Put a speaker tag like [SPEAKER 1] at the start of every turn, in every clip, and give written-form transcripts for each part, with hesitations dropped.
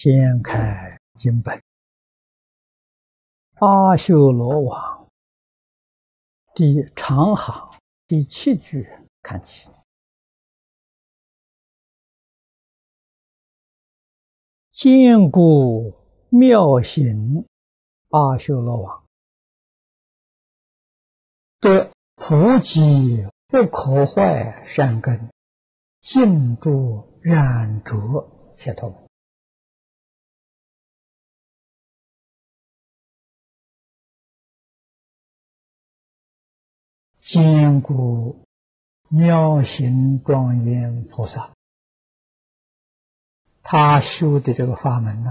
[SPEAKER 1] 掀开经本，阿修罗王第长行第7句看起。坚固妙行阿修罗王，得普济不可坏善根，尽诸染浊解脱门。坚固妙行庄严菩萨，他修的这个法门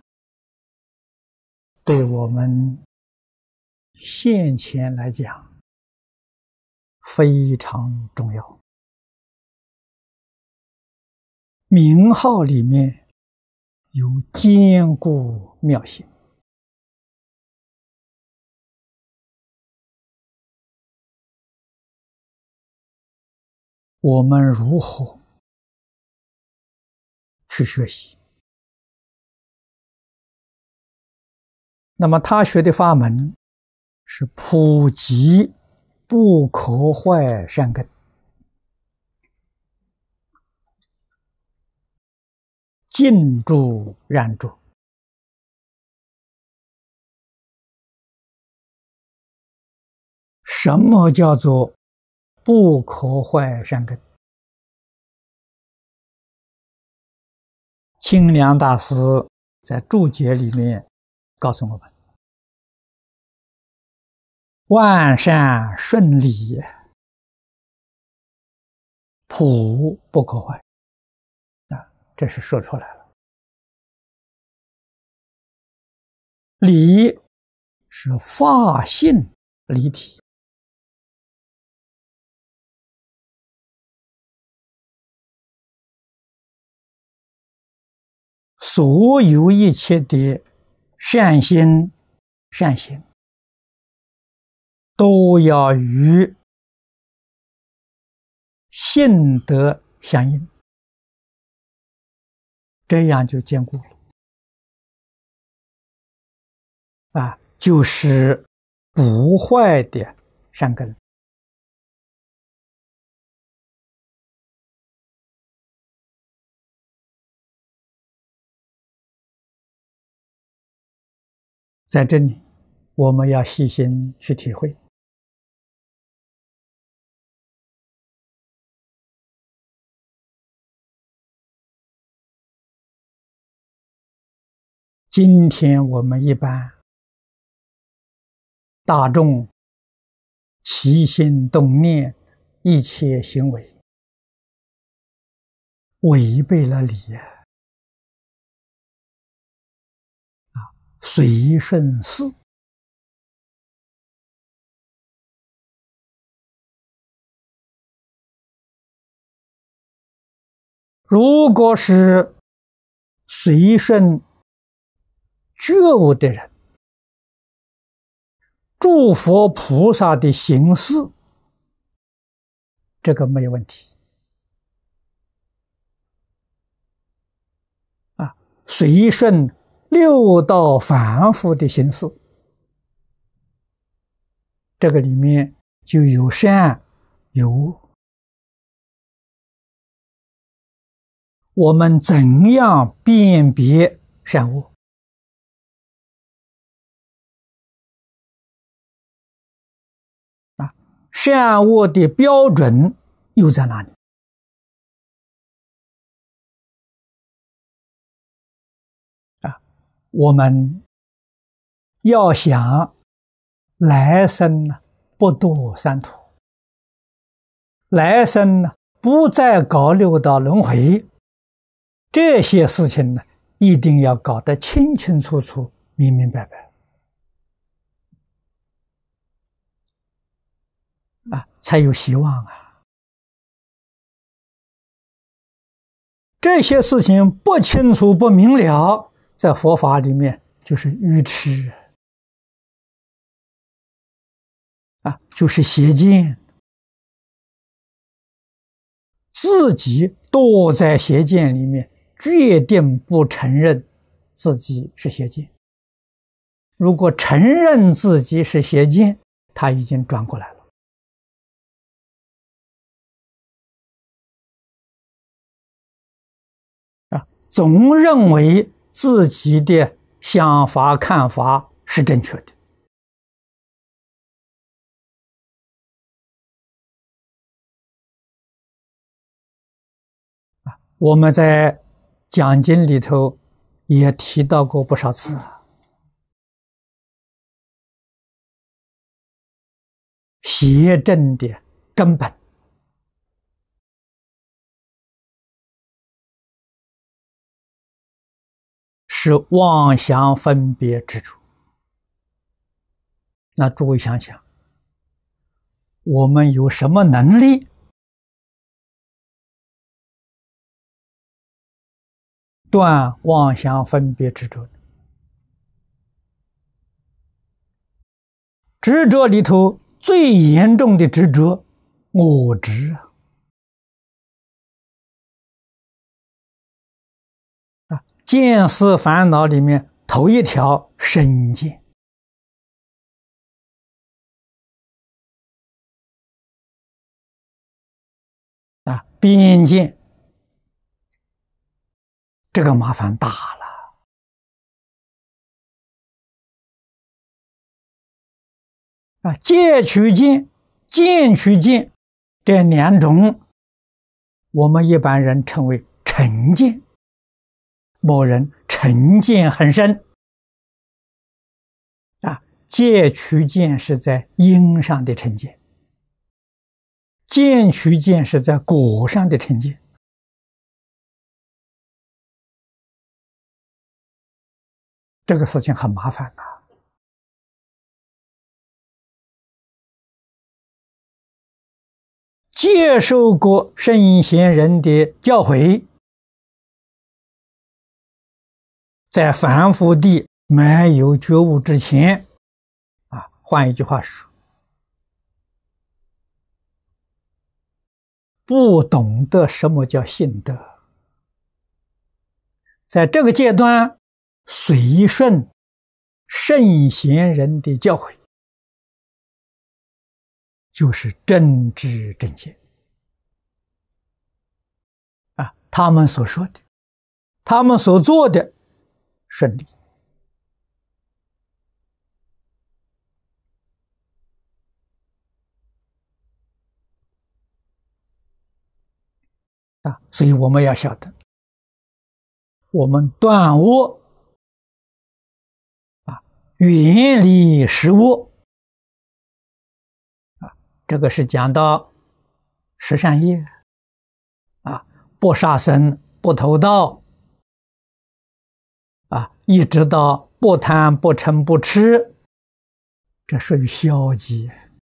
[SPEAKER 1] 对我们现前来讲非常重要。名号里面有坚固妙行，我们如何去学习？那么他学的法门是普及不可坏善根，尽诸染浊。什么叫做不可坏善根？清凉大师在注解里面告诉我们：万善顺理，普不可坏。这是说出来了。理是法性离体，所有一切的善心善行都要与性德相应，这样就坚固了就是不坏的善根。在这里我们要细心去体会。今天我们一般大众起心动念一切行为违背了理随顺事。如果是随顺觉悟的人，诸佛菩萨的行事，这个没有问题随顺六道凡夫的行事，这个里面就有善有恶。我们怎样辨别善恶？善恶的标准又在哪里？我们要想来生不堕三途，来生不再搞六道轮回，这些事情一定要搞得清清楚楚、明明白白才有希望这些事情不清楚不明了，在佛法里面就是愚痴就是邪见，自己躲在邪见里面，决定不承认自己是邪见。如果承认自己是邪见，他已经转过来了。总认为自己的想法看法是正确的。我们在讲经里头也提到过不少次邪正的根本是妄想分别执着。那诸位想想，我们有什么能力断妄想分别执着？执着里头最严重的执着，我执见思烦恼里面头一条身见，边见，这个麻烦大了。戒取见、见取见这两种，我们一般人称为成见。某人成见很深戒取见是在因上的成见，见取见是在果上的成见。这个事情很麻烦接受过圣贤人的教诲，在凡夫地没有觉悟之前换一句话说，不懂得什么叫信德，在这个阶段随顺圣贤人的教诲，就是正知正见他们所说的，他们所做的顺利所以我们要晓得，我们断恶远离十恶这个是讲到十善业不杀生、不偷盗一直到不贪、不嗔、不痴，这属于消极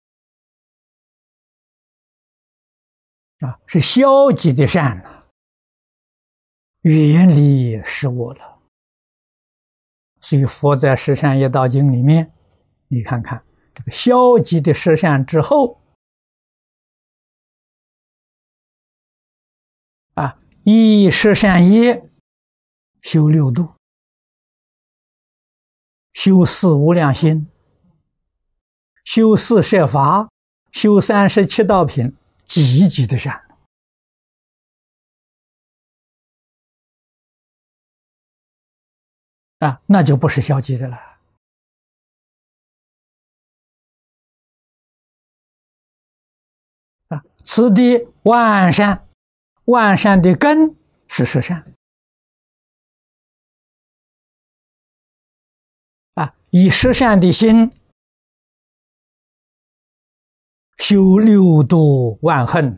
[SPEAKER 1] 是消极的善远离十恶了。所以佛在十善业道经里面，你看看这个消极的十善之后依十善业修六度，修四无量心，修四摄法，修37道品，积极的善那就不是消极的了此地万善，万善的根是十善以十善的心修六度万恨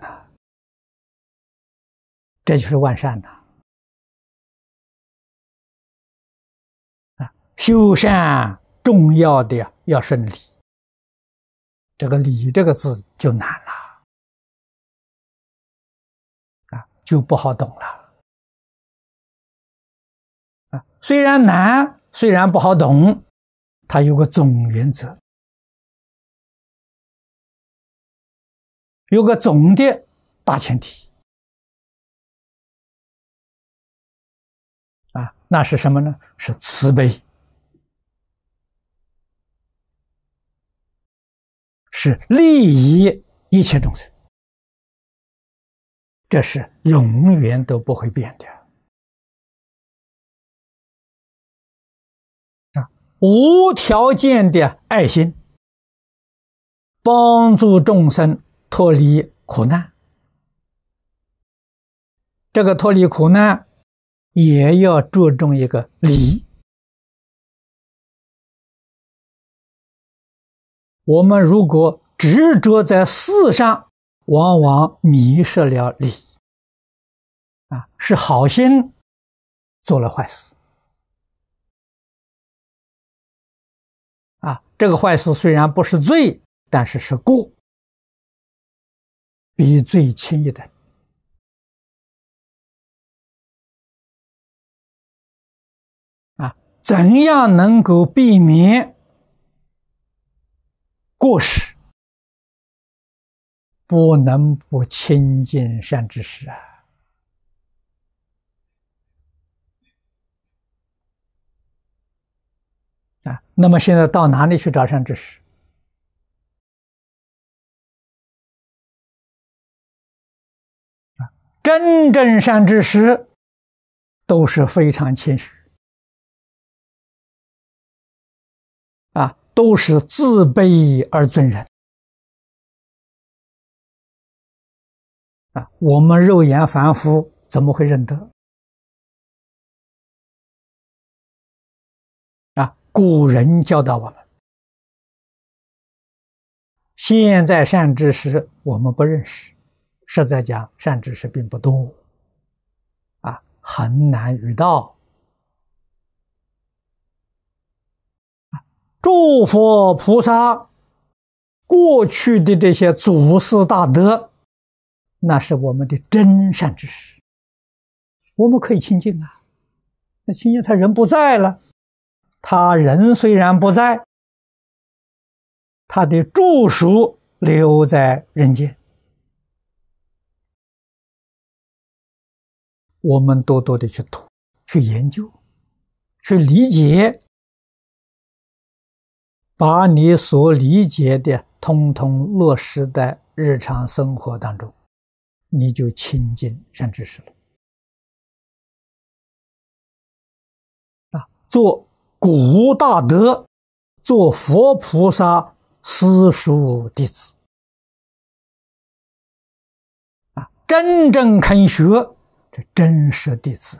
[SPEAKER 1] 这就是万善修善重要的要顺理，这个理这个字就难了就不好懂了虽然难，虽然不好懂，它有个总原则，有个总的大前提， 那是什么呢？是慈悲，是利益一切众生，这是永远都不会变的。无条件的爱心，帮助众生脱离苦难。这个脱离苦难也要注重一个理。我们如果执着在事上，往往迷失了理。是好心做了坏事。这个坏事虽然不是罪，但是是过，比罪轻一等。怎样能够避免过失？不能不亲近善知识那么现在到哪里去找善知识？真正善知识都是非常谦虚都是自卑而尊人我们肉眼凡夫怎么会认得？古人教导我们，现在善知识我们不认识，实在讲善知识并不多很难遇到。诸佛菩萨过去的这些祖师大德，那是我们的真善知识，我们可以亲近那亲近他人不在了，他人虽然不在，他的著书留在人间，我们多多的去读、去研究、去理解，把你所理解的通通落实在日常生活当中，你就亲近善知识了做古大德，做佛菩萨私塾弟子真正肯学，这真实弟子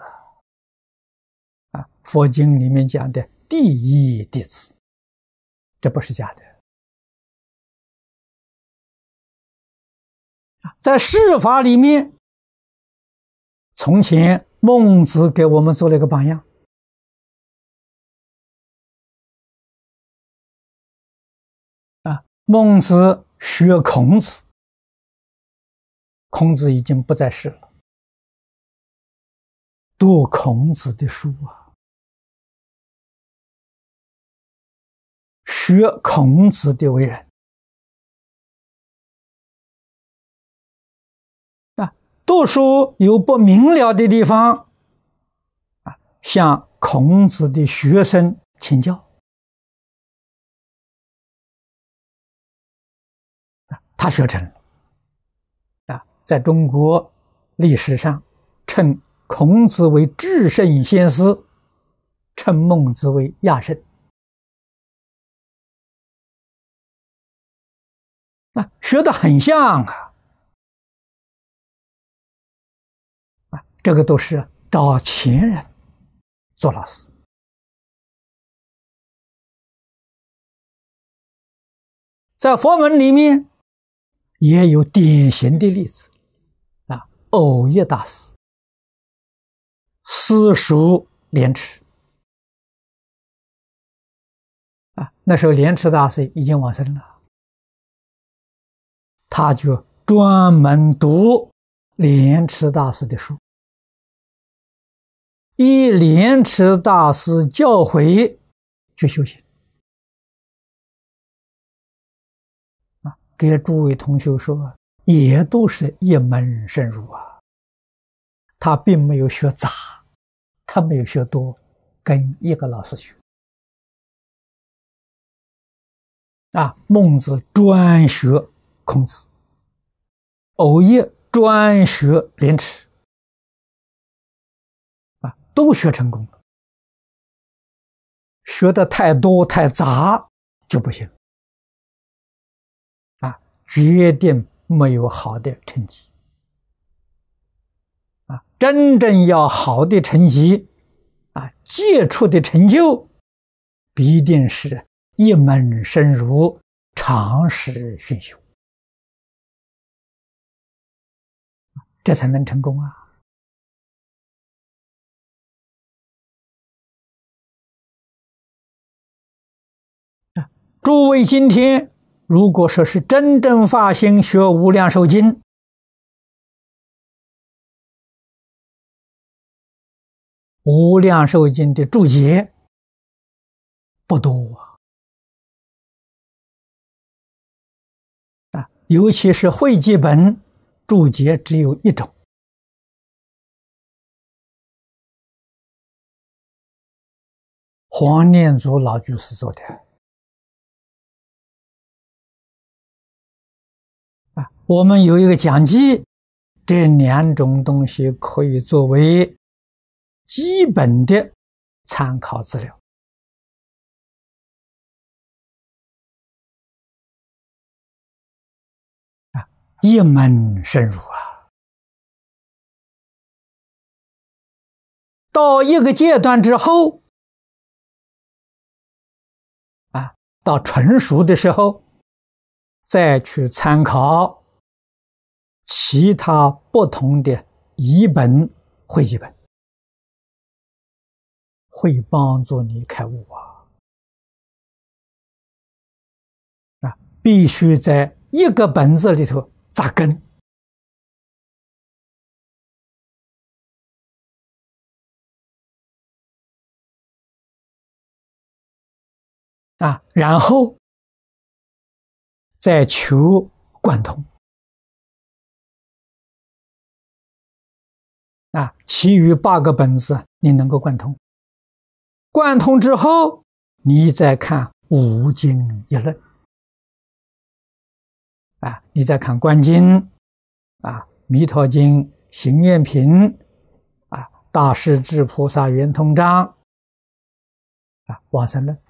[SPEAKER 1] 佛经里面讲的第一弟子，这不是假的。在世法里面，从前孟子给我们做了一个榜样孟子学孔子，孔子已经不在世了，读孔子的书学孔子的为人读书有不明了的地方向孔子的学生请教他学成了在中国历史上称孔子为至圣先师，称孟子为亚圣学得很像这个都是找前人做老师。在佛门里面也有典型的例子藕益大师私塾莲池那时候莲池大师已经往生了，他就专门读莲池大师的书，依莲池大师教诲去修行给诸位同学说也都是一门深入他并没有学杂， 他没有学多，跟一个老师学。孟子专学孔子，偶叶专学廉耻，都学成功了。学的太多太杂就不行，决定没有好的成绩。真正要好的成绩，杰出的成就，必定是一门深入，长时熏修，这才能成功啊！诸位今天如果说是真正发心学《无量寿经》，无量寿经的注解不多尤其是汇集本注解只有一种，黄念祖老居士做的。我们有一个讲记，这两种东西可以作为基本的参考资料。一门深入到一个阶段之后，到纯熟的时候，再去参考其他不同的译本、汇集本，会帮助你开悟必须在一个本子里头扎根然后再求贯通其余8个本子你能够贯通，贯通之后，你再看五经一论你再看观经弥陀经、行愿品大势至菩萨圆通章往生论，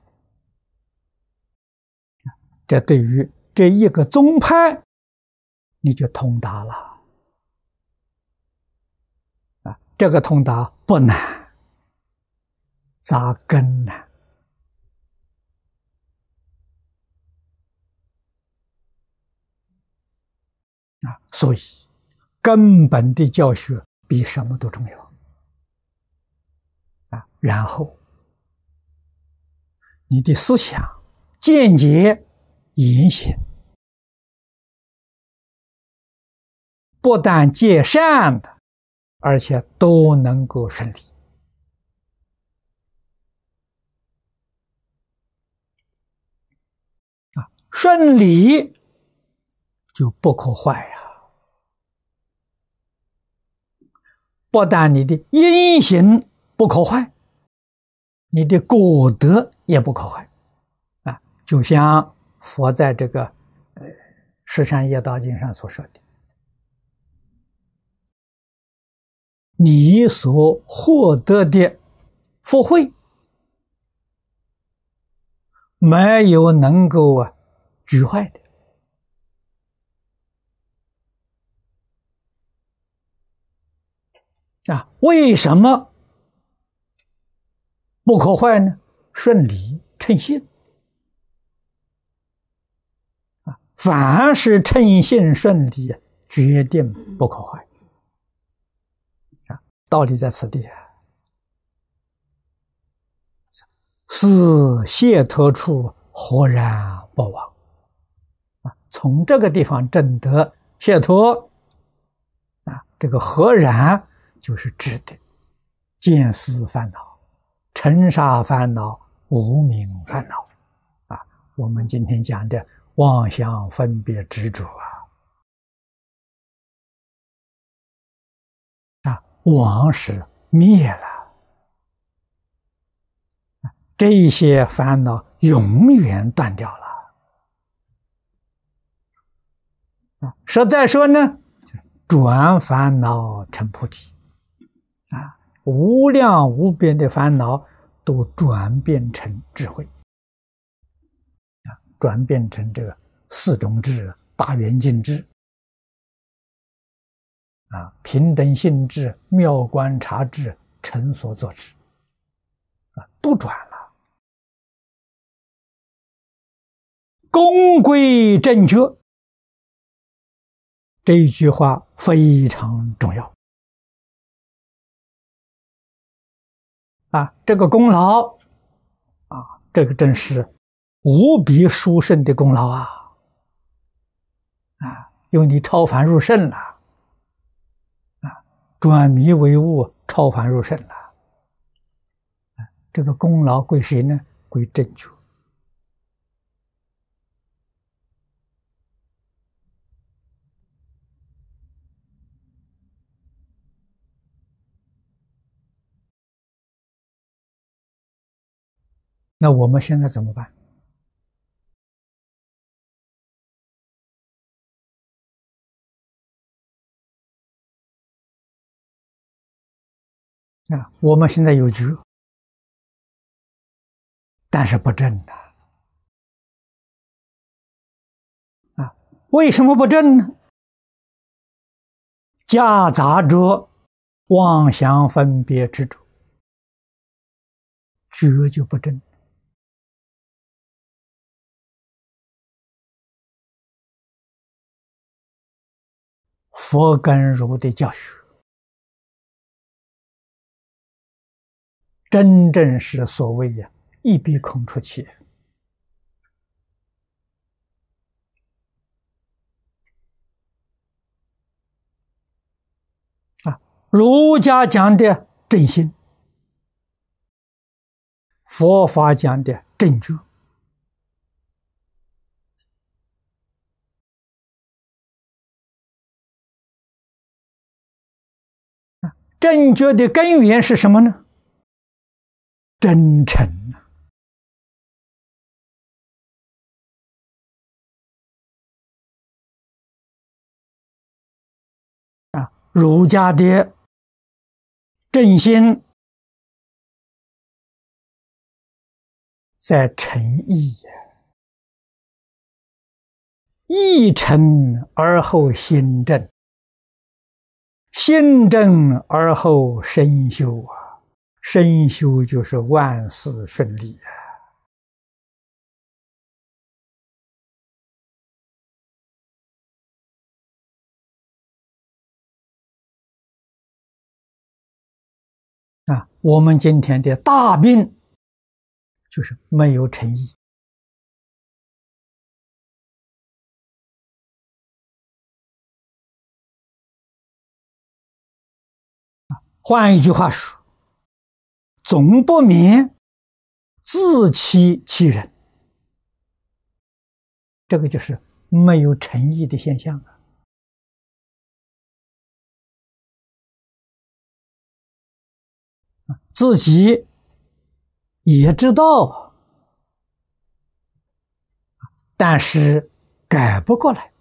[SPEAKER 1] 这对于这一个宗派你就通达了这个通达不难，扎根难所以根本的教学比什么都重要然后你的思想、见解、言行不但结善的，而且都能够顺利顺利就不可坏不但你的言行不可坏，你的果德也不可坏就像佛在这个十善业道经上所说的，你所获得的福慧没有能够举坏的为什么不可坏呢？顺理称性凡是称性顺理，决定不可坏道理在此地是解脱处豁然不往从这个地方证得解脱这个豁然就是指的见思烦恼、尘沙烦恼、无明烦恼我们今天讲的妄想分别执着妄是灭了， 这些烦恼永远断掉了。实在说呢，转烦恼成菩提无量无边的烦恼都转变成智慧转变成这个四种智、大圆镜智平等性智、妙观察智、成所作智都转了。功归正觉，这一句话非常重要这个功劳这个真是无比殊胜的功劳因为你超凡入圣了转迷为悟，超凡入圣了这个功劳归谁呢？归正觉。那我们现在怎么办？我们现在有觉，但是不正为什么不正呢？夹杂着妄想分别执着，觉就不正。佛跟儒的教学真正是所谓一笔空出气儒家讲的正心，佛法讲的正觉正觉的根源是什么呢？真诚儒家的正心在诚意意诚而后心正，心正而后身修身修就是万事顺利我们今天的大病就是没有诚意换一句话说，总不免自欺欺人，这个就是没有诚意的现象自己也知道但是改不过来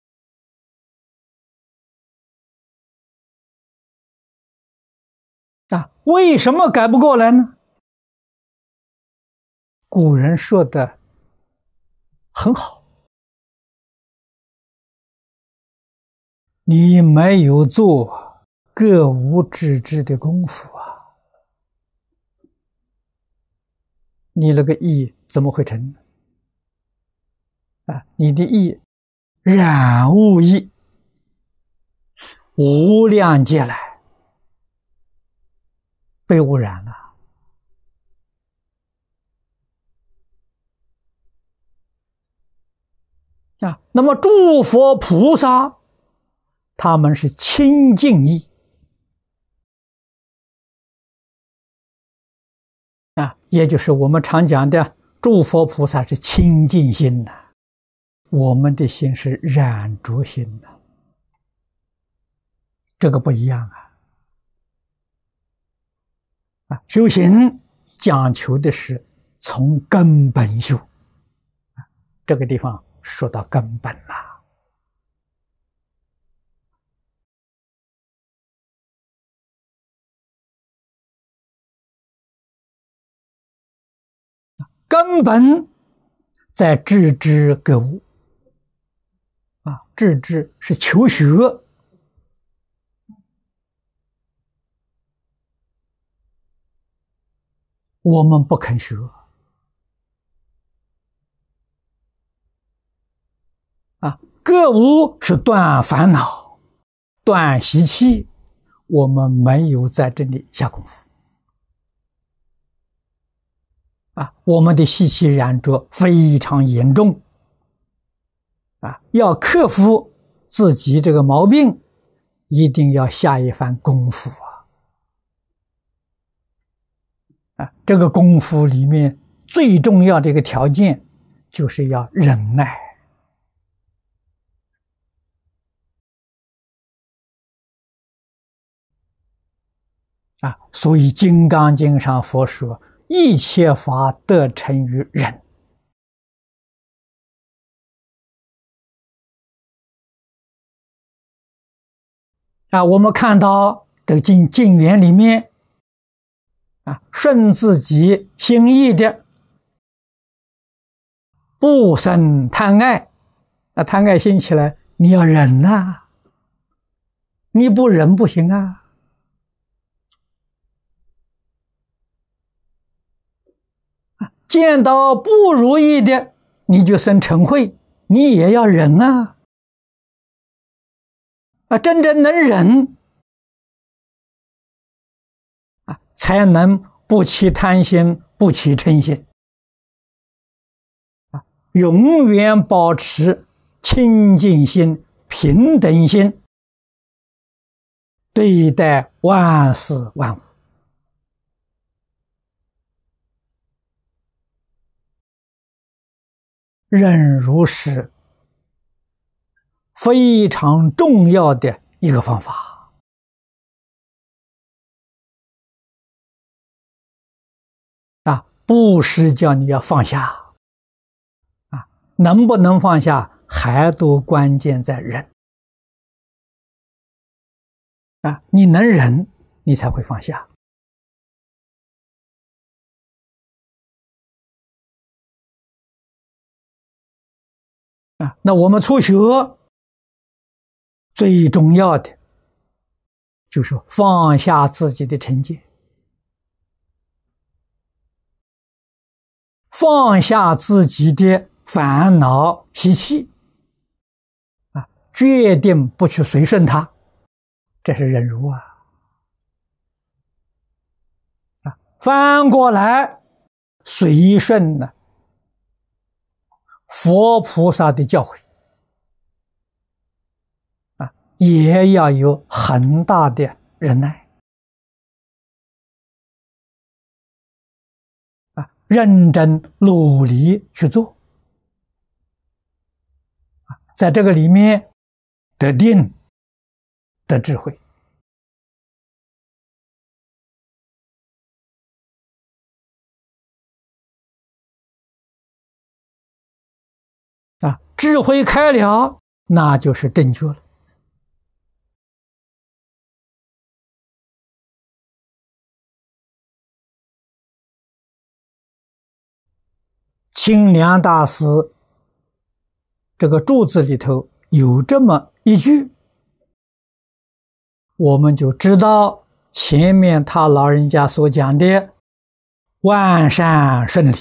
[SPEAKER 1] 为什么改不过来呢？古人说的很好，你没有做格物致知的功夫你那个义怎么会成你的义染污义，无量劫来被污染了那么诸佛菩萨他们是清净义也就是我们常讲的诸佛菩萨是清净心我们的心是染着心这个不一样修行讲求的是从根本修。这个地方说到根本了。根本在致知觉悟啊，致知是求学，我们不肯学啊。觉悟是断烦恼、断习气，我们没有在这里下功夫啊，我们的习气染着非常严重啊，要克服自己这个毛病，一定要下一番功夫啊！这个功夫里面最重要的一个条件，就是要忍耐啊！所以《金刚经》上佛说：“一切法得成于忍。”啊，我们看到这个经缘里面啊，顺自己心意的，不生贪爱。那贪爱心起来，你要忍啊，你不忍不行啊。见到不如意的，你就生嗔恚，你也要忍啊。啊，真正能忍啊，才能不起贪心，不起嗔心啊，永远保持清净心、平等心，对待万事万物。忍辱是非常重要的一个方法啊！不是叫你要放下啊，能不能放下，还都关键在忍啊！你能忍，你才会放下啊！那我们初学最重要的就是放下自己的成见，放下自己的烦恼习气啊，决定不去随顺它，这是忍辱啊！反过来随顺呢佛菩萨的教诲啊，也要有很大的忍耐啊，认真努力去做啊，在这个里面得定得智慧啊，智慧开了，那就是正确了。清凉大师这个注字里头有这么一句，我们就知道前面他老人家所讲的万善顺利，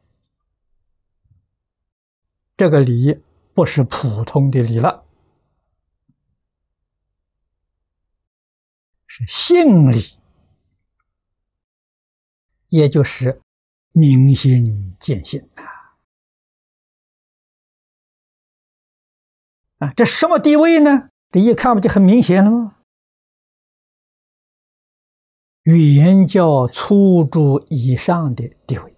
[SPEAKER 1] 这个理不是普通的理了，是性理，也就是明心见性啊！这什么地位呢？这一看不就很明显了吗？原教初住以上的地位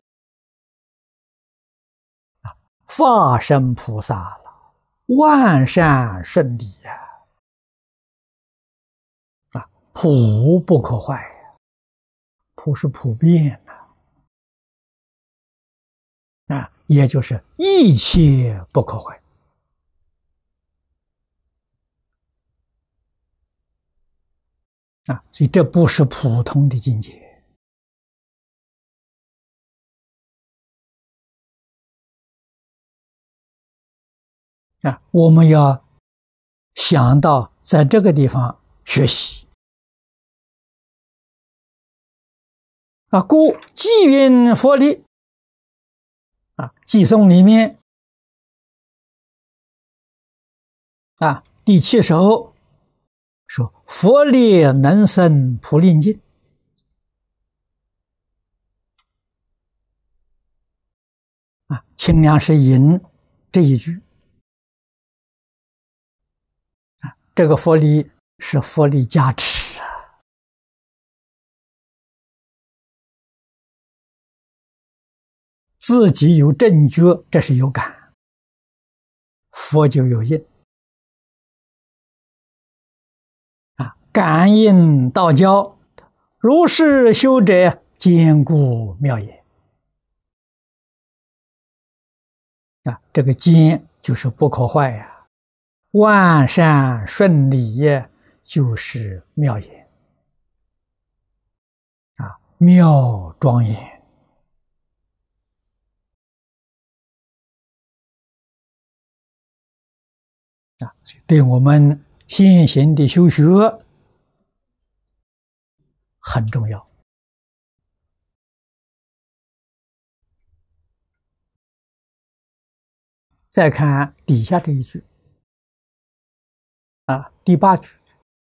[SPEAKER 1] 啊，法身菩萨了，万善顺利呀！啊，普不可坏呀，普是普遍呐。 也就是一切不可坏所以这不是普通的境界我们要想到在这个地方学习故偈云佛力偈颂里面第7首说佛力能生普令境清凉是引这一句这个佛力是佛力加持自己有正觉，这是有感，佛就有应感应道交，如是修者坚固妙也这个坚就是不可坏万善顺利也就是妙也妙庄严对我们现行的修学很重要。再看底下这一句第8句，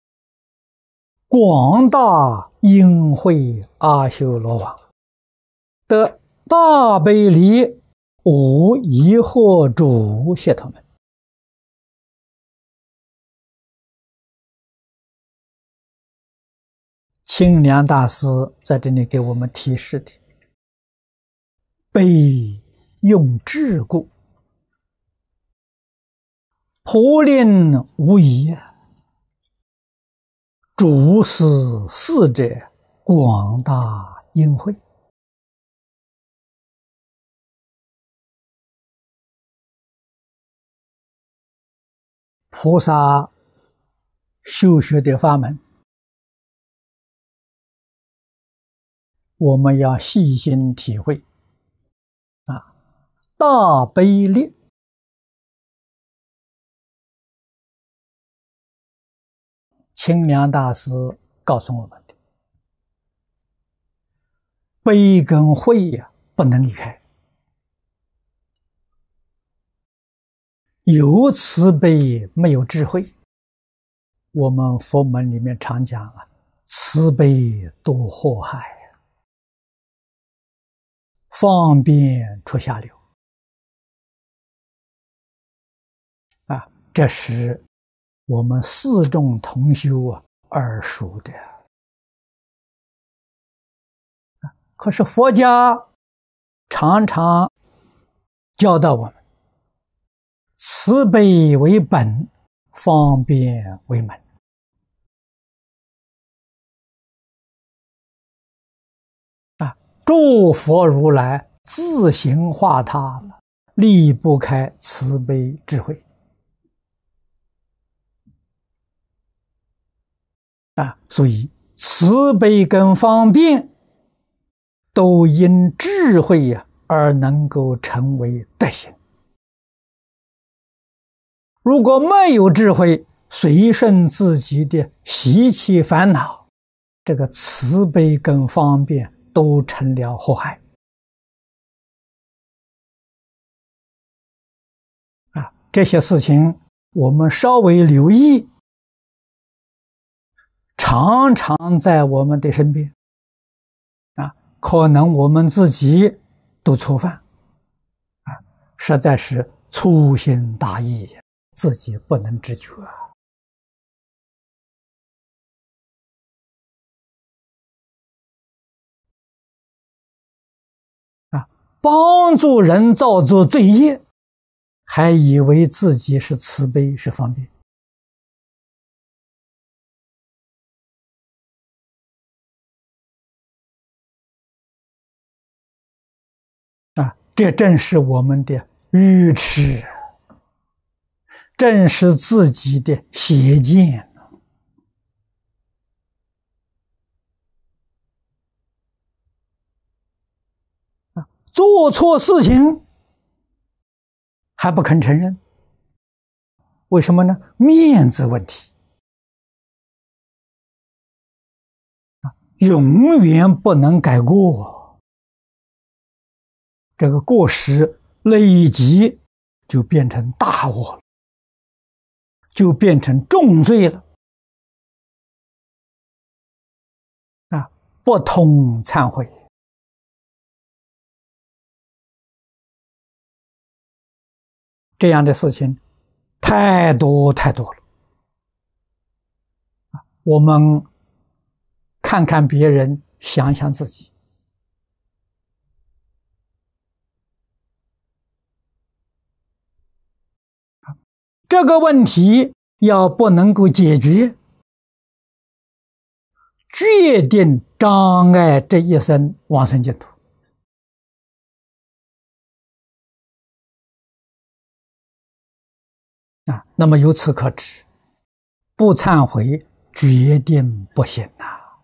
[SPEAKER 1] 广大因会阿修罗王得大悲力，无疑惑主谢他们。清凉大师在这里给我们提示的，悲用智故，普令无疑主是四者广大因会菩萨修学的法门，我们要细心体会大悲力清凉大师告诉我们的，悲跟慧不能离开，有慈悲没有智慧。我们佛门里面常讲慈悲多祸害方便出下流这是我们四众同修耳熟的可是佛家常常教导我们，慈悲为本，方便为门诸佛如来自行化他，离不开慈悲智慧所以慈悲跟方便都因智慧而能够成为德行。如果没有智慧，随顺自己的习气烦恼，这个慈悲跟方便都成了祸害这些事情我们稍微留意，常常在我们的身边可能我们自己都触犯实在是粗心大意，自己不能知觉帮助人造作罪业，还以为自己是慈悲是方便这正是我们的愚痴，正是自己的邪见。做错事情还不肯承认，为什么呢？面子问题，永远不能改过，这个过失累积就变成大恶了，就变成重罪了。不通忏悔，这样的事情太多太多了。我们看看别人，想想自己。这个问题要不能够解决，决定障碍这一生往生净土。那么由此可知，不忏悔决定不行呐。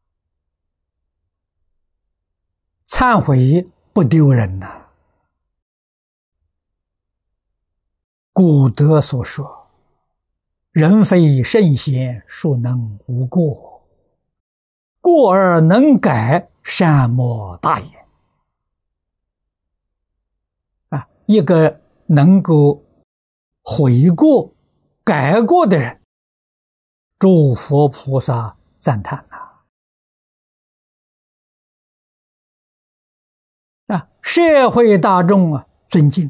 [SPEAKER 1] 忏悔不丢人呐。古德所说：“人非圣贤，孰能无过？过而能改，善莫大焉。”一个能够悔过、改过的人，诸佛菩萨赞叹社会大众尊敬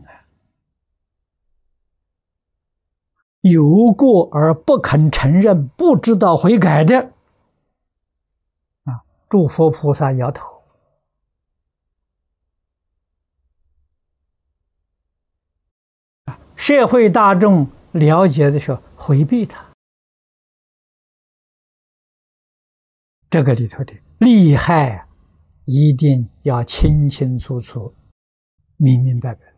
[SPEAKER 1] 有过而不肯承认、不知道悔改的诸佛菩萨摇头。社会大众了解的时候回避他，这个里头的利害一定要清清楚楚、明明白白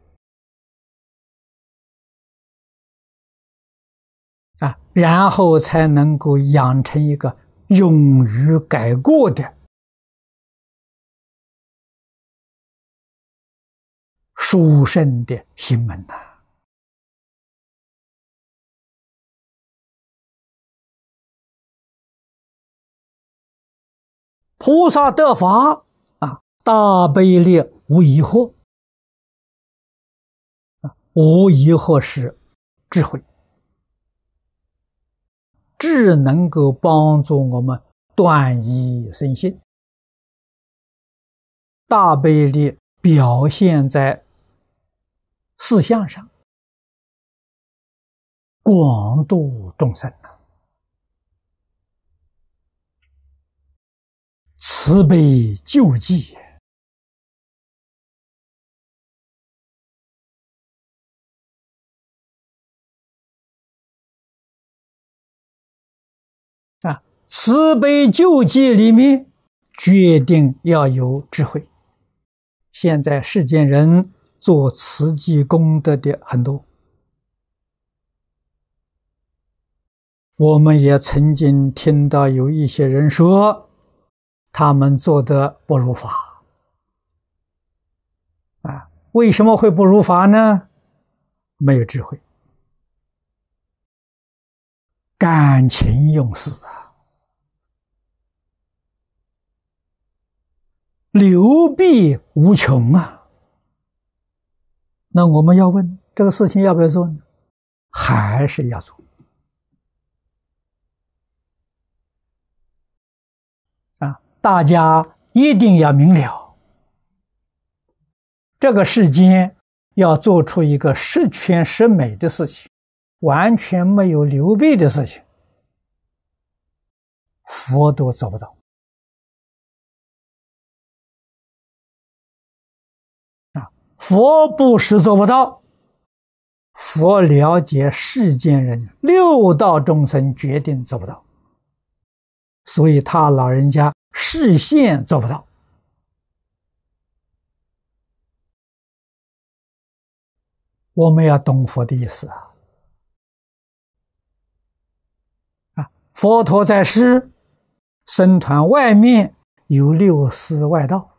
[SPEAKER 1] 然后才能够养成一个勇于改过的殊胜的心门呐。菩萨得法大悲力无疑惑，无疑惑是智慧，智能够帮助我们断疑生信。大悲力表现在事项上，广度众生慈悲救济慈悲救济里面决定要有智慧。现在世间人做慈济功德的很多，我们也曾经听到有一些人说他们做的不如法为什么会不如法呢？没有智慧，感情用事流弊无穷那我们要问这个事情要不要做呢？还是要做大家一定要明了，这个世间要做出一个十全十美的事情，完全没有流弊的事情，佛都做不到佛不是做不到，佛了解世间人六道众生决定做不到，所以他老人家示现做不到我们要懂佛的意思佛陀在世，僧团外面有六师外道，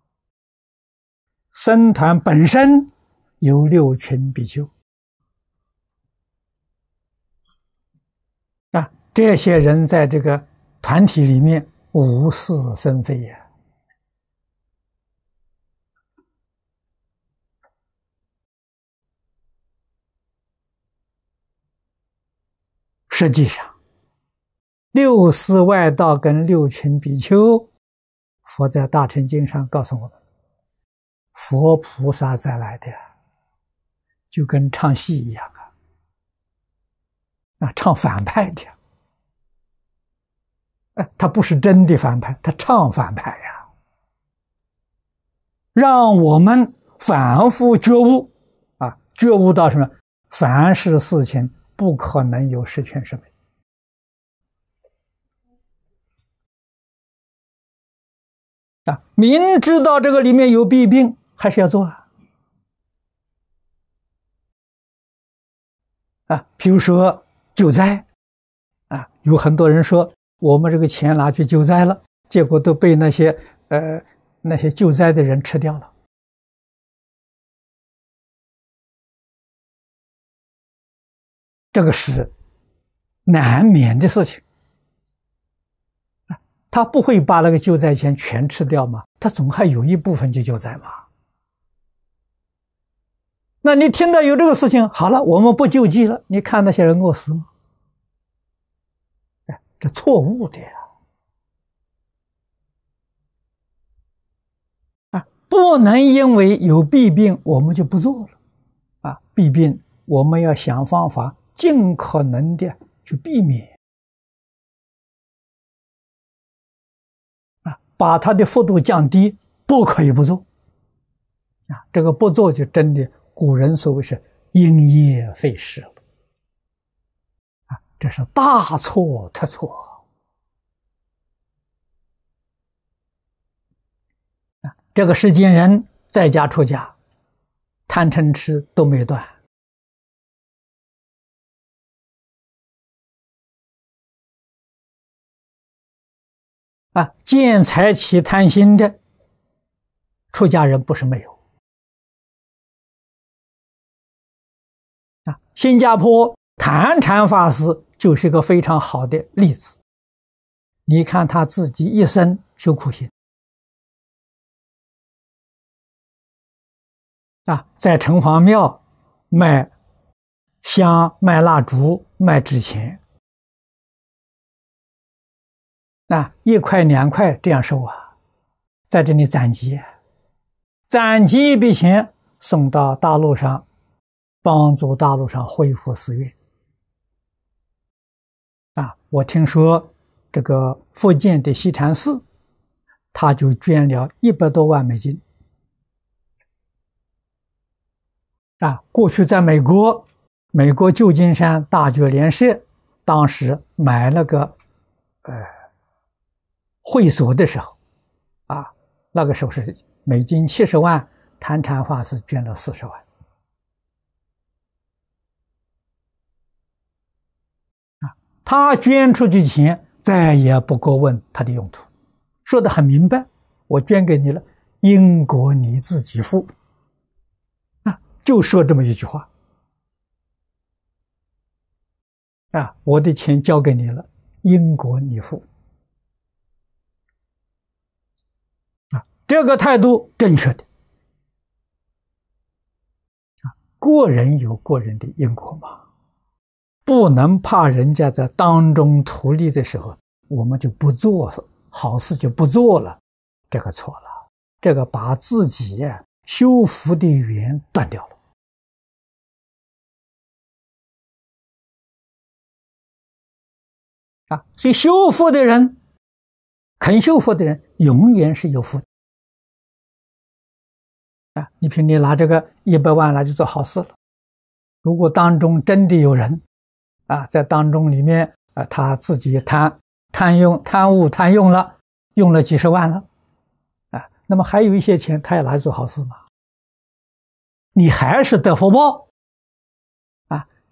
[SPEAKER 1] 僧团本身有六群比丘这些人在这个团体里面无是生非也。实际上，六师外道跟六群比丘，佛在大乘经上告诉我们，佛菩萨再来的，就跟唱戏一样唱反派的。他不是真的反派，他唱反派呀，让我们反复觉悟觉悟到什么？凡是事情不可能有十全十美明知道这个里面有弊病，还是要做比如说救灾有很多人说我们这个钱拿去救灾了，结果都被那些救灾的人吃掉了。这个是难免的事情他不会把那个救灾钱全吃掉吗？他总还有一部分去救灾嘛。那你听到有这个事情，好了，我们不救济了，你看那些人饿死吗？这错误的不能因为有弊病我们就不做了弊病我们要想方法尽可能的去避免把它的幅度降低，不可以不做这个不做就真的古人所谓是因业废事了这是大错特错这个世间人在家出家贪嗔痴都没断见财起贪心的出家人不是没有新加坡坛禅法师就是一个非常好的例子。你看他自己一生修苦行在城隍庙卖香、卖蜡烛、卖纸钱1块2块这样收在这里攒集，攒集一笔钱送到大陆上，帮助大陆上恢复寺院我听说这个福建的西禅寺他就捐了100多万美金过去在美国旧金山大觉莲社当时买了个会所的时候那个时候是美金70万，坛禅法师捐了40万他捐出去钱再也不过问他的用途，说得很明白，我捐给你了，因果你自己负就说这么一句话我的钱交给你了，因果你负这个态度正确的过人有过人的因果嘛，不能怕人家在当中图利的时候我们就不做好事就不做了，这个错了，这个把自己修福的缘断掉了所以修福的人，肯修福的人永远是有福的你凭你拿这个100万来就做好事了，如果当中真的有人在当中里面他自己贪用了，用了几十万了那么还有一些钱他也来做好事嘛，你还是得福报，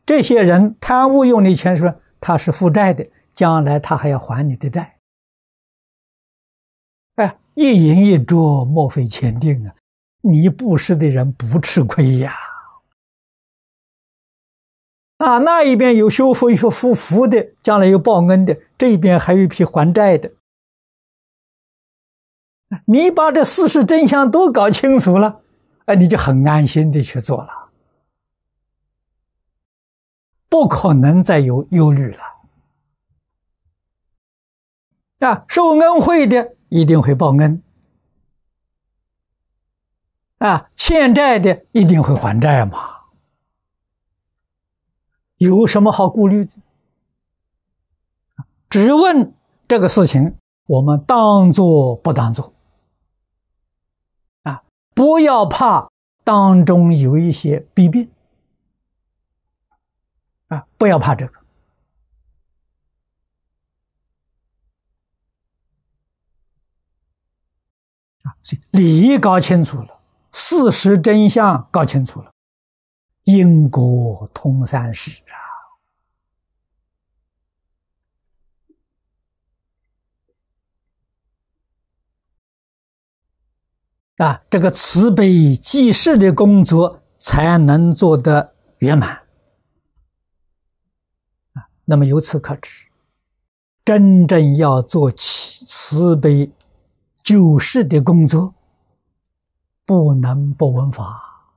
[SPEAKER 1] 这些人贪污用你钱，是不是他是负债的？将来他还要还你的债。哎，一饮一啄，莫非前定啊！你布施的人不吃亏呀。啊，那一边有修福的，将来有报恩的，这一边还有一批还债的。你把这事实真相都搞清楚了，哎，你就很安心的去做了，不可能再有忧虑了。啊，受恩惠的一定会报恩，啊，欠债的一定会还债嘛，有什么好顾虑的？只问这个事情，我们当做不当做，啊，不要怕当中有一些弊病，啊，不要怕这个。所以理义搞清楚了，事实真相搞清楚了，因果通三世啊！这个慈悲济世的工作才能做得圆满啊！那么由此可知，真正要做起慈悲救世的工作，不能不闻法，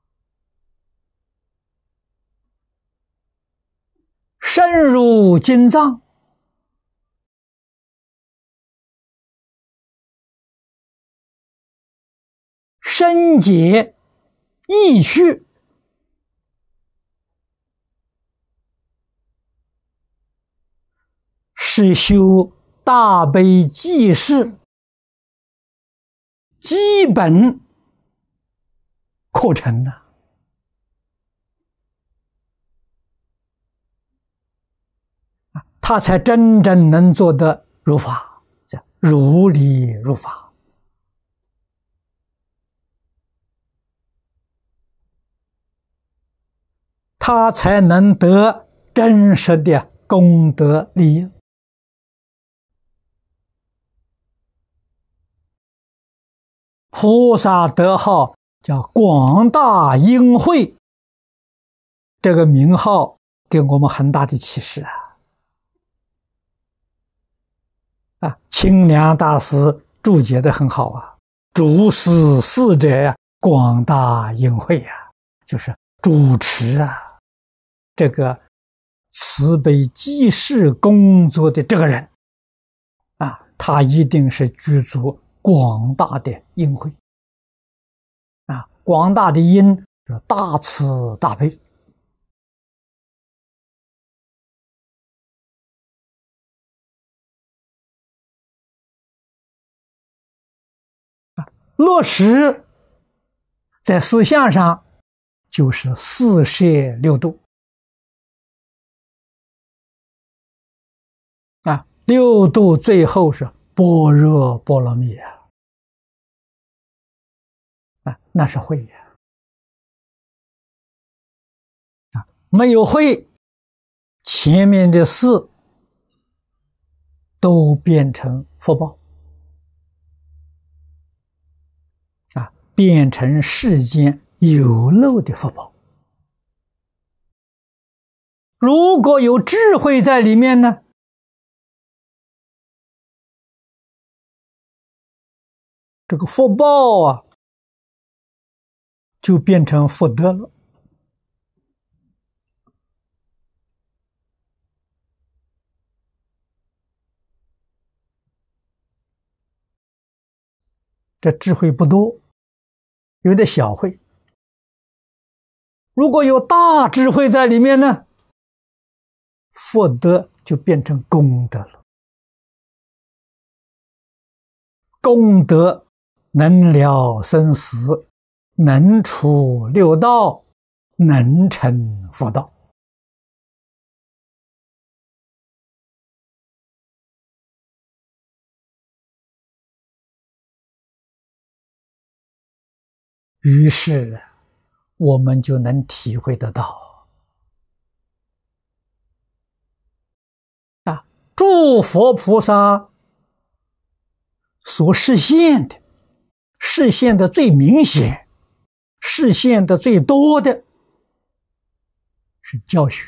[SPEAKER 1] 深入经藏，深解意趣，是修大悲济世基本课程呢。他才真正能做得如法，叫如理如法。他才能得真实的功德利益。菩萨德号叫广大因慧，这个名号给我们很大的启示啊！清凉大师注解的很好啊，主司事者呀，广大因慧呀，就是主持啊，这个慈悲济世工作的这个人啊，他一定是具足广大的因慧啊，广大的因是大慈大悲。落实在思想上，就是四摄六度啊，六度最后是般若波罗蜜啊，那是慧啊，没有慧，前面的事都变成福报啊，变成世间有漏的福报。如果有智慧在里面呢，这个福报啊，就变成福德了。这智慧不多，有点小慧。如果有大智慧在里面呢，福德就变成功德了。功德能了生死，能除六道，能成佛道。于是我们就能体会得到， 诸佛菩萨所示现的，示现的最明显、示现的最多的是教学。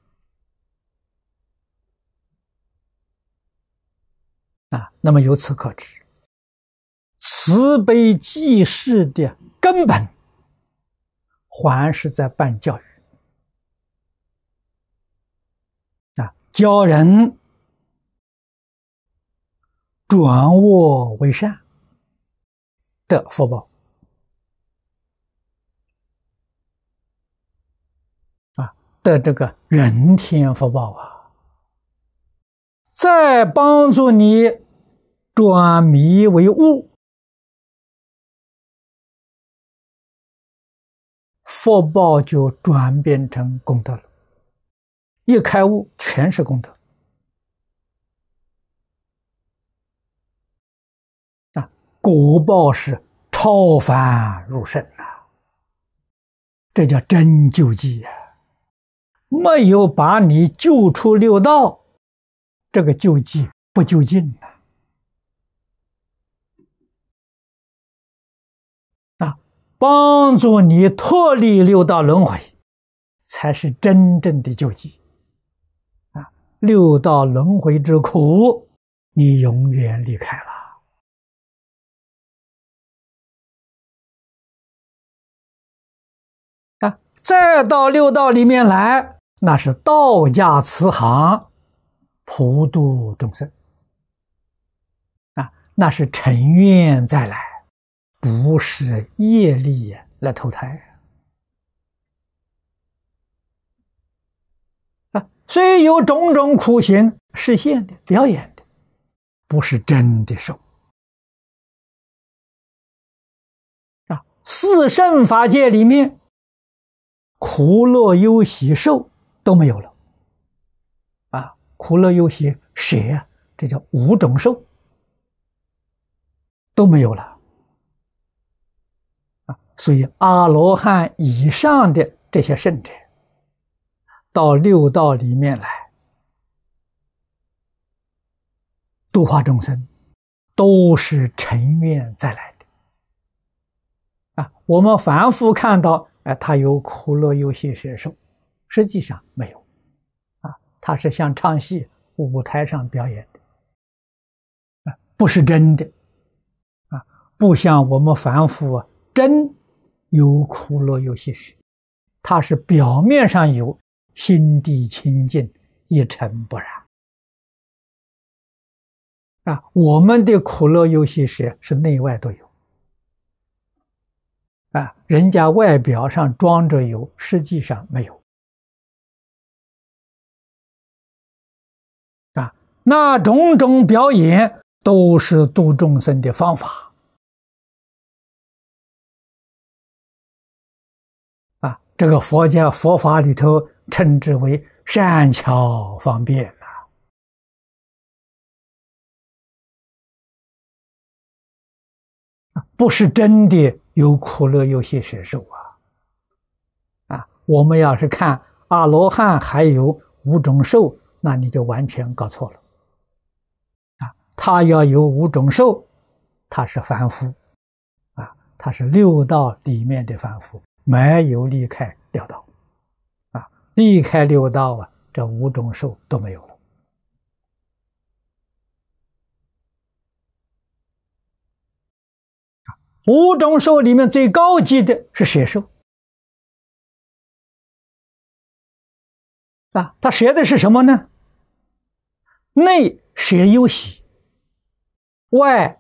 [SPEAKER 1] 那么由此可知，慈悲济世的根本还是在办教育。教人转恶为善的福报的这个人天福报再帮助你转迷为悟，福报就转变成功德了。一开悟，全是功德果报是超凡入圣这叫真救济没有把你救出六道，这个救济不究竟帮助你脱离六道轮回，才是真正的救济六道轮回之苦，你永远离开了再到六道里面来，那是道家慈航，普度众生那是尘愿再来，不是业力来投胎虽有种种苦行示现的表演的，不是真的受四圣法界里面苦乐忧喜受都没有了苦乐忧喜舍这叫五种受都没有了所以阿罗汉以上的这些圣者到六道里面来度化众生，都是尘愿再来的我们凡夫看到他有苦乐忧喜舍受，实际上没有他是像唱戏舞台上表演的不是真的不像我们凡夫真有苦乐忧喜舍，他是表面上有，心地清净，一尘不染我们的苦乐忧喜舍是内外都有人家外表上装着有，实际上没有那种种表演都是度众生的方法这个佛法里头称之为善巧方便不是真的有苦乐忧喜舍受我们要是看阿罗汉还有五种受，那你就完全搞错了他要有五种受，他是凡夫他是六道里面的凡夫，没有离开六道离开六道这五种受都没有了五种受里面最高级的是舍受他舍的是什么呢？内舍忧喜，外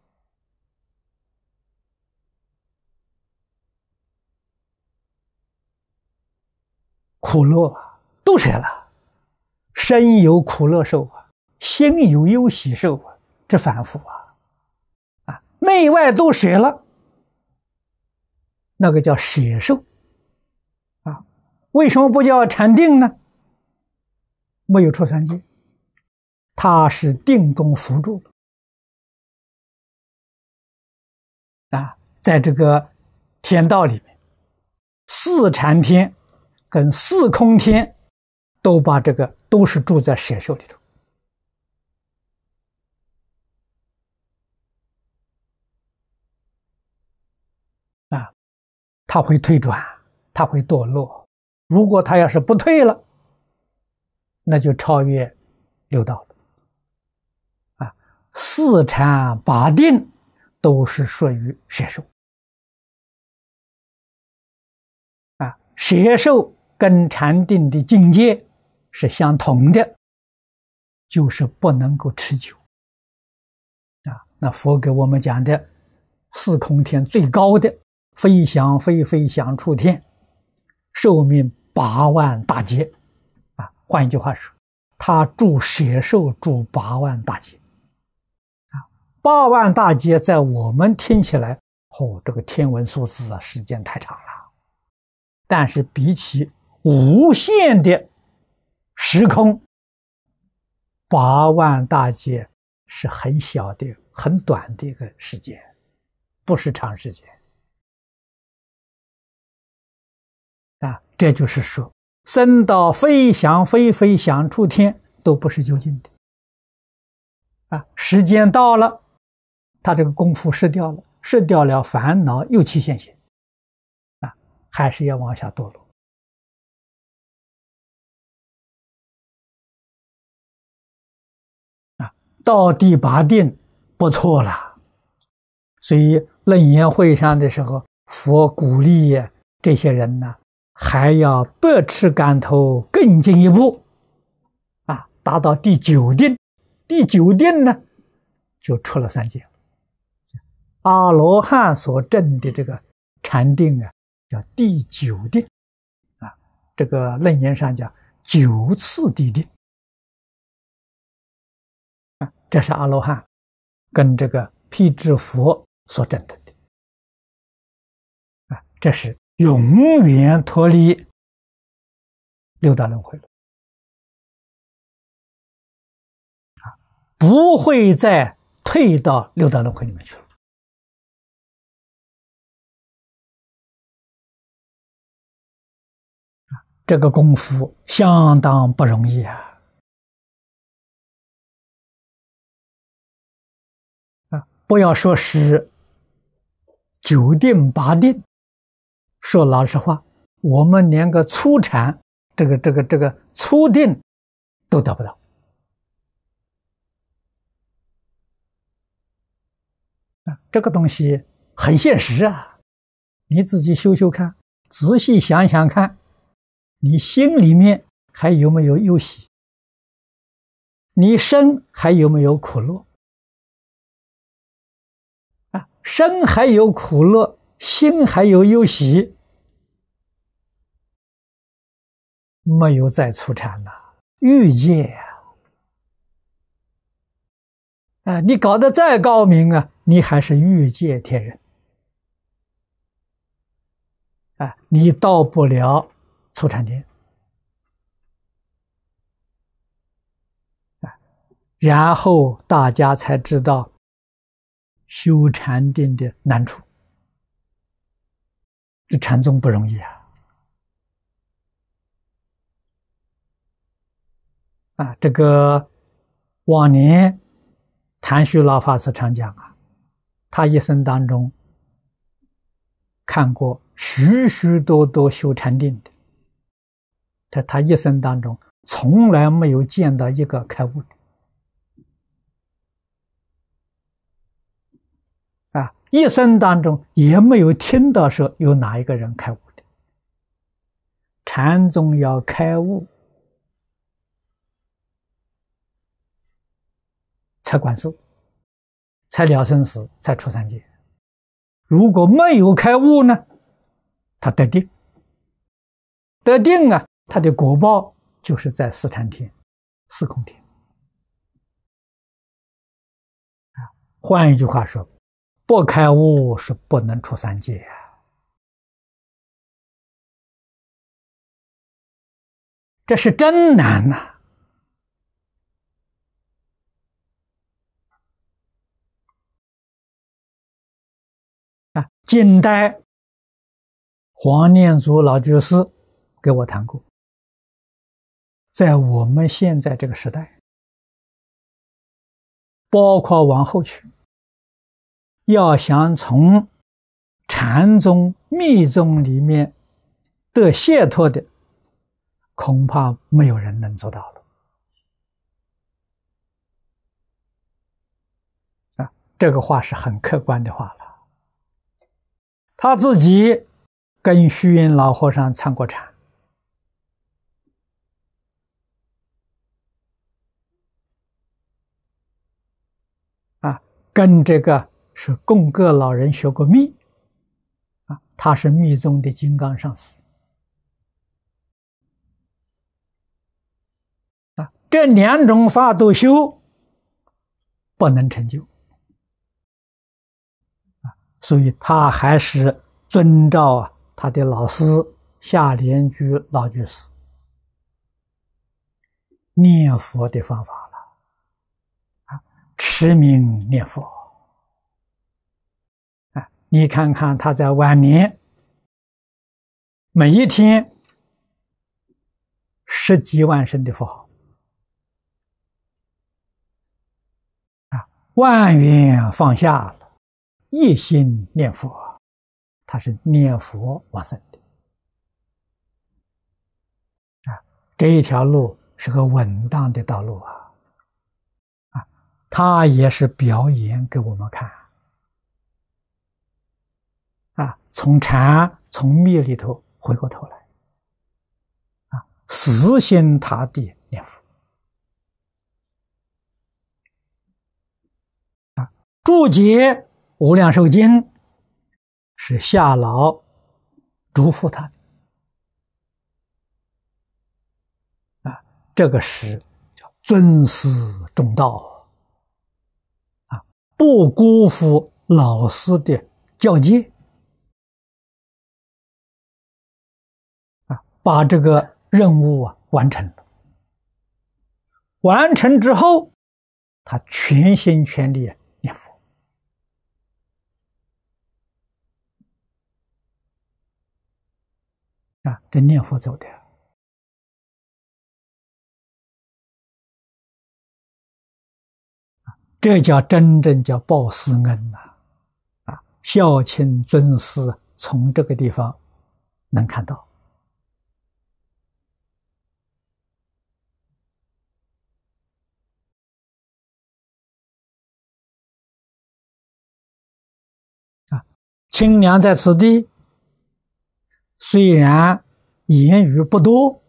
[SPEAKER 1] 苦乐都舍了，身有苦乐受心有忧喜受这凡夫内外都舍了，那个叫舍受为什么不叫禅定呢？没有出三界，它是定功辅助在这个天道里面，四禅天跟四空天都把这个都是住在舍受里头他会退转，他会堕落。如果他要是不退了，那就超越六道了。啊，四禅八定都是属于摄受。啊，摄受跟禅定的境界是相同的，就是不能够持久。啊，那佛给我们讲的四空天最高的飞翔飞翔处天，寿命8万大劫。啊，换一句话说，他住摄受住8万大劫。啊，8万大劫在我们听起来，这个天文数字啊，时间太长了。但是比起无限的时空，8万大劫是很小的、很短的一个时间，不是长时间。啊，这就是说，升到飞翔飞翔处天都不是究竟的。啊，时间到了，他这个功夫失掉了，失掉了，烦恼又起现行。啊，还是要往下堕落。到第8定不错了，所以楞严会上的时候，佛鼓励这些人呢，还要百尺竿头更进一步，啊，达到第9定。第9定呢，就出了三界。阿罗汉所证的这个禅定啊，叫第9定，啊，这个楞严上讲9次地定。这是阿罗汉跟这个辟支佛所证得的。啊，这是永远脱离六道轮回了。啊，不会再退到六道轮回里面去了。啊，这个功夫相当不容易啊。不要说是9定8定，说老实话，我们连个初禅，这个初定都得不到。这个东西很现实啊，你自己修修看，仔细想想看，你心里面还有没有忧喜？你身还有没有苦乐？身还有苦乐，心还有忧喜，没有再初禅了，欲界啊！你搞得再高明啊，你还是欲界天人啊，你到不了初禅天啊。然后大家才知道修禅定的难处，这禅宗不容易啊！啊，这个往年谭旭老法师常讲啊，他一生当中看过许许多多修禅定的，他一生当中从来没有见到一个开悟的。啊，一生当中也没有听到说有哪一个人开悟的。禅宗要开悟才管事，才了生死，才出三界。如果没有开悟呢，他得定，得定啊，他的果报就是在四禅天、四空天。换一句话说，不开悟是不能出三界啊！这是真难呐！啊，近代黄念祖老居士给我谈过，在我们现在这个时代，包括往后去，要想从禅禅宗、密宗里面得解脱的，恐怕没有人能做到了。这个话是很客观的话了。他自己跟虚云老和尚参过禅，跟这个是贡格老人学过密，他是密宗的金刚上师，这两种法都修，不能成就。所以他还是遵照他的老师夏莲居老居士念佛的方法了，持名念佛。你看看他在晚年，每一天10几万声的佛号，万缘放下了。一心念佛，他是念佛往生的这一条路是个稳当的道路他也是表演给我们看从禅从密里头回过头来死心塌地念佛注解无量寿经是夏老嘱咐他的这个是叫尊师重道不辜负老师的教诫把这个任务完成了。完成之后，他全心全力念佛。这念佛走的这叫真正叫报师恩孝亲尊师，从这个地方能看到亲娘在此地虽然言语不多，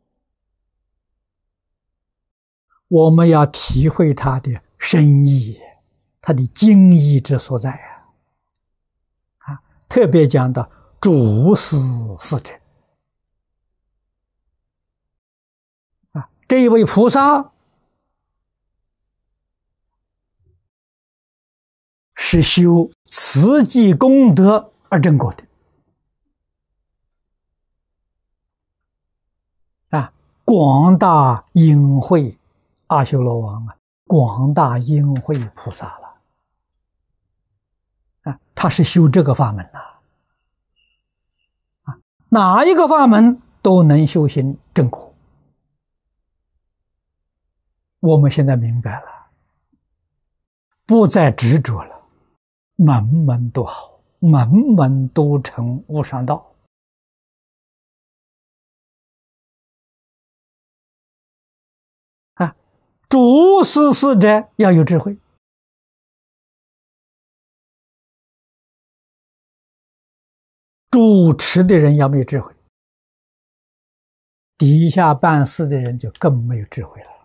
[SPEAKER 1] 我们要体会他的深意，他的精义之所在特别讲到主师是者这一位菩萨是修慈济功德而证果的广大因慧阿修罗王广大因慧菩萨了他是修这个法门哪一个法门都能修行正果。我们现在明白了，不再执着了，门门都好，门门都成无上道。主师是者要有智慧，主持的人要没有智慧，底下办事的人就更没有智慧了。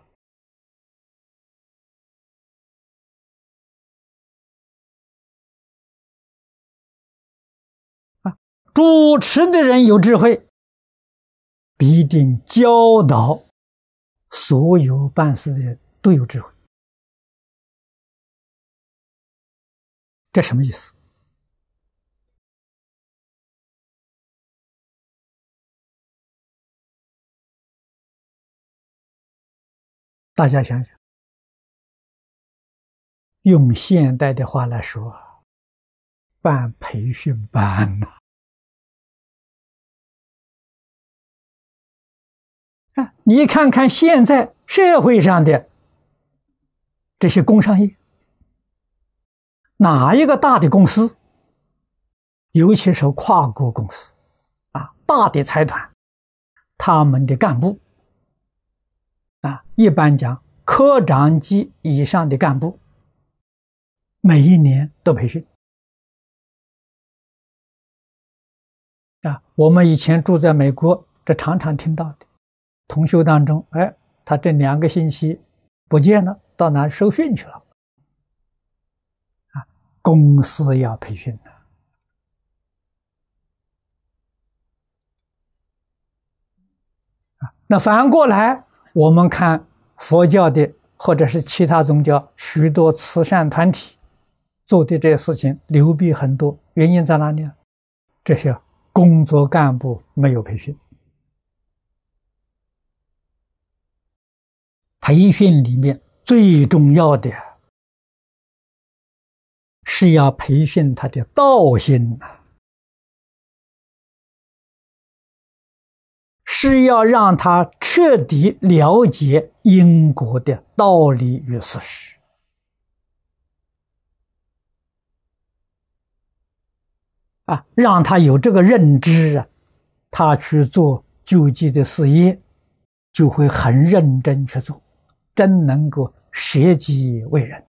[SPEAKER 1] 主持的人有智慧，必定教导所有办事的人都有智慧。这什么意思？大家想想，用现代的话来说，办培训班你看看现在社会上的这些工商业，哪一个大的公司尤其是跨国公司大的财团，他们的干部一般讲科长级以上的干部，每一年都培训我们以前住在美国，这常常听到的同修当中，他这2个星期不见了，到哪受训去了公司要培训那反过来，我们看佛教的或者是其他宗教许多慈善团体做的这些事情流弊很多，原因在哪里？这些工作干部没有培训。培训里面最重要的是要培训他的道心是要让他彻底了解因果的道理与事实让他有这个认知他去做救济的事业就会很认真去做，真能够舍己为人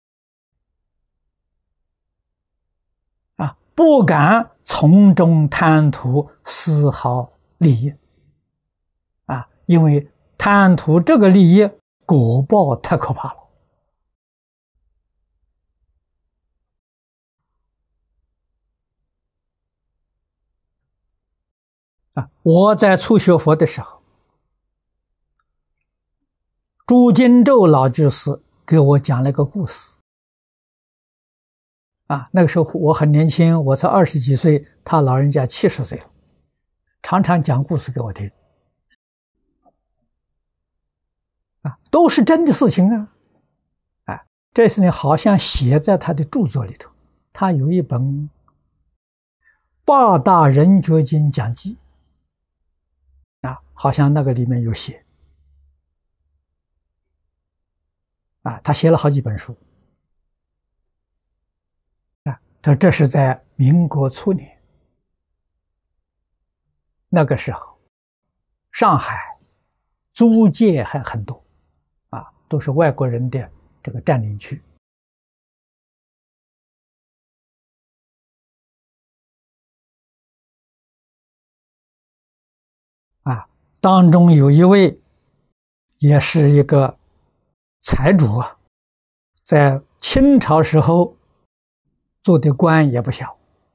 [SPEAKER 1] 不敢从中贪图丝毫利益因为贪图这个利益果报太可怕了我在初学佛的时候，朱金洲老居士给我讲了一个故事那个时候我很年轻，我才20几岁，他老人家70岁了，常常讲故事给我听都是真的事情这事情好像写在他的著作里头，他有一本《八大人觉经讲记》好像那个里面有写他写了好几本书这是在民国初年，那个时候上海租界还很多都是外国人的这个占领区当中有一位也是一个财主在清朝时候做的官也不小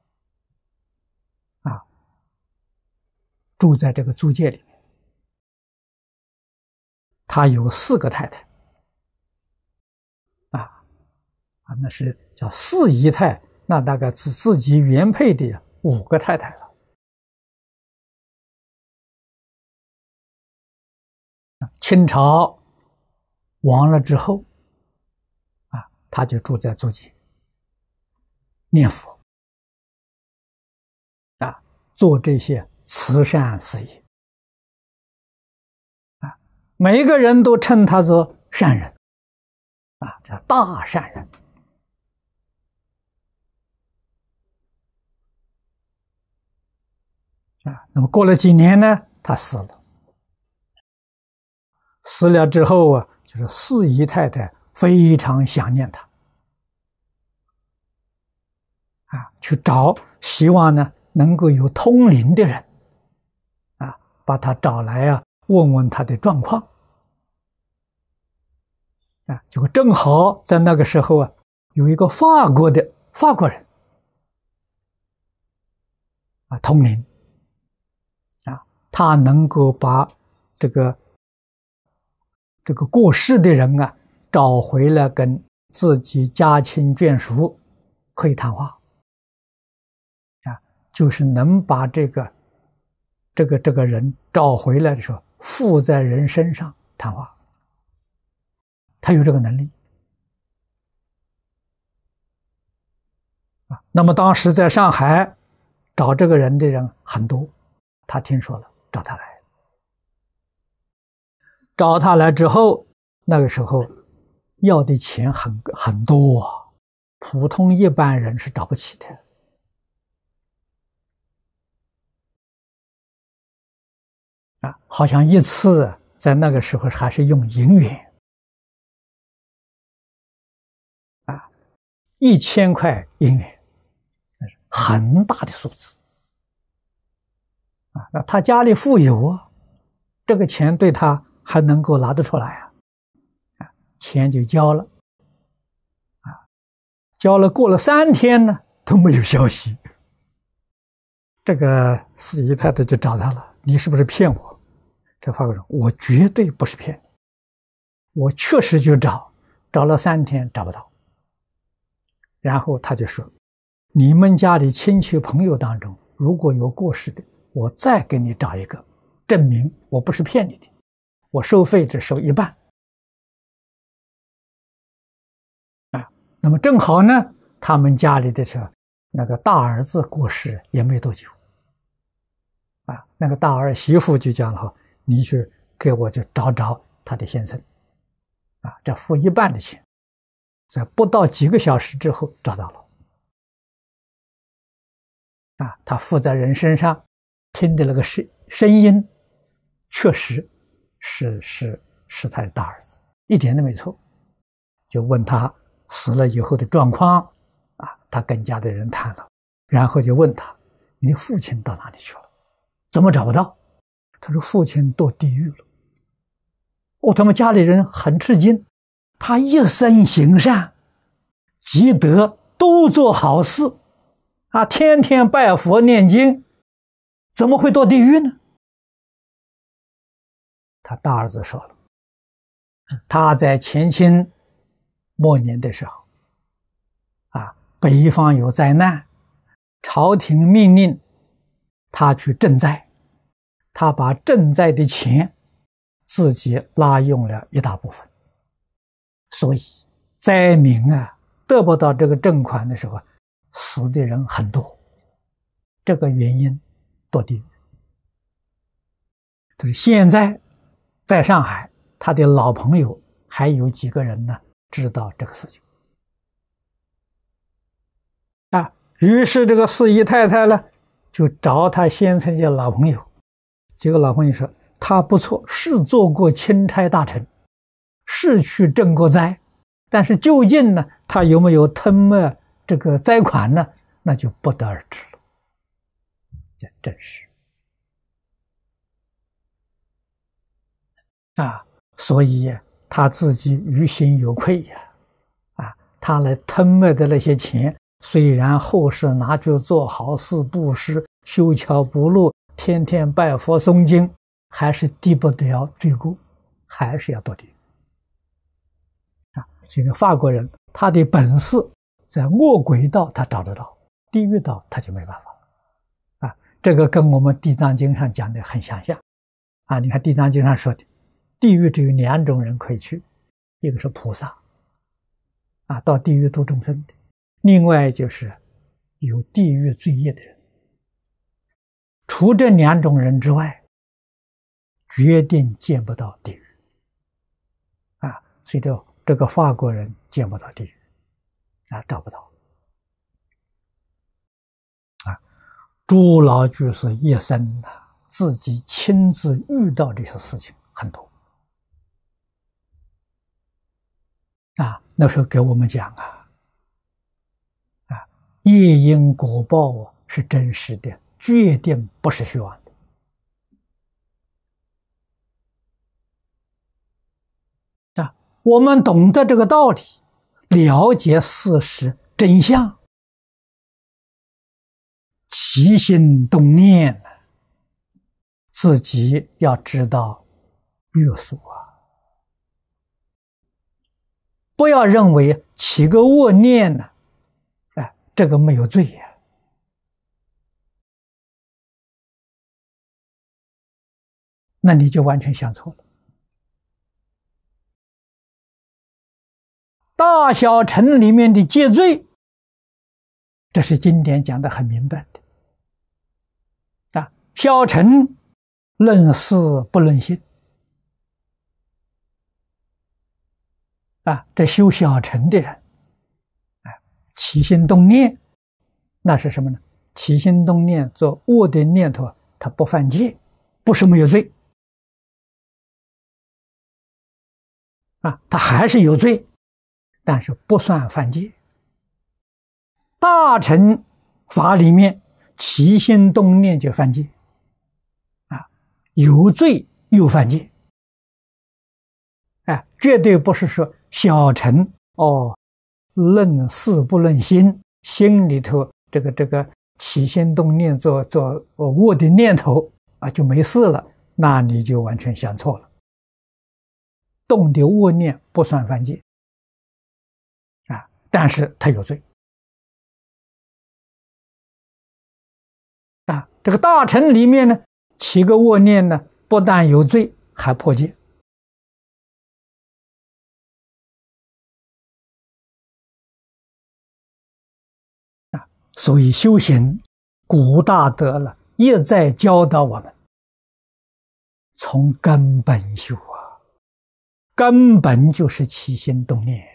[SPEAKER 1] 住在这个租界里面，他有4个太太那是叫4姨太，那大概是自己原配的5个太太了。清朝亡了之后他就住在租界念佛做这些慈善事业每一个人都称他做善人这大善人那么过了几年呢，他死了。死了之后就是4姨太太非常想念他去找，希望呢能够有通灵的人把他找来问问他的状况结果正好在那个时候有一个法国人通灵他能够把这个过世的人找回来跟自己家亲眷属可以谈话就是能把这个人找回来的时候附在人身上谈话，他有这个能力那么当时在上海找这个人的人很多，他听说了找他来，找他来之后，那个时候要的钱很多普通一般人是找不起的好像一次在那个时候还是用银元，1000块银元，那是很大的数字那他家里富有啊，这个钱对他还能够拿得出来钱就交了交了，过了3天呢都没有消息。这个四姨太太就找他了，你是不是骗我？这法国说，我绝对不是骗你，我确实就找了3天找不到。然后他就说，你们家里亲戚朋友当中如果有过世的，我再给你找一个，证明我不是骗你的，我收费只收1半。那么正好呢，他们家里的那个大儿子过世也没多久那个大儿媳妇就讲了，你去给我就找他的先生这付1半的钱，在不到几个小时之后找到了他附在人身上听的那个声音确实是他的大儿子，一点都没错。就问他死了以后的状况他跟家的人谈了，然后就问他，你的父亲到哪里去了？怎么找不到？他说父亲堕地狱了。他们家里人很吃惊，他一生行善积德，都做好事天天拜佛念经，怎么会堕地狱呢？他大儿子说了，他在前清末年的时候北方有灾难，朝廷命令他去赈灾，他把赈灾的钱自己拉用了一大部分，所以灾民得不到这个赈款的时候死的人很多，这个原因堕地狱。就是现在在上海，他的老朋友还有几个人呢知道这个事情于是这个四姨太太呢就找他先生的老朋友，这个老朋友说他不错，是做过钦差大臣，是去赈过灾，但是究竟呢他有没有吞没这个灾款呢，那就不得而知了。这真是所以他自己于心有愧他来吞没的那些钱，虽然后世拿去做好事布施，修桥补路，天天拜佛诵经，还是抵不了罪过，还是要堕地狱这个法国人他的本事在恶鬼道他找得到，地狱道他就没办法这个跟我们地藏经上讲的很相像你看地藏经上说的，地狱只有2种人可以去，一个是菩萨到地狱度众生的，另外就是有地狱罪业的人。除这2种人之外，决定见不到地狱所以这个法国人见不到地狱找不到朱老居士一生自己亲自遇到这些事情很多那时候给我们讲业因果报是真实的，决定不是虚妄的我们懂得这个道理，了解事实真相，起心动念自己要知道约束不要认为起个恶念呢这个没有罪那你就完全想错了。大小乘里面的戒罪，这是经典讲得很明白的小乘论事不论心这修小乘的人起心动念，那是什么呢？起心动念做恶的念头他不犯戒，不是没有罪， 他还是有罪，但是不算犯戒。大乘法里面起心动念就犯戒，有罪又犯戒，绝对不是说小乘论事不论心，心里头这个起心动念做恶的念头就没事了，那你就完全想错了。动的恶念不算犯戒但是他有罪这个大乘里面呢，起个恶念呢，不但有罪，还破戒所以修行古大德了，一再教导我们从根本修根本就是起心动念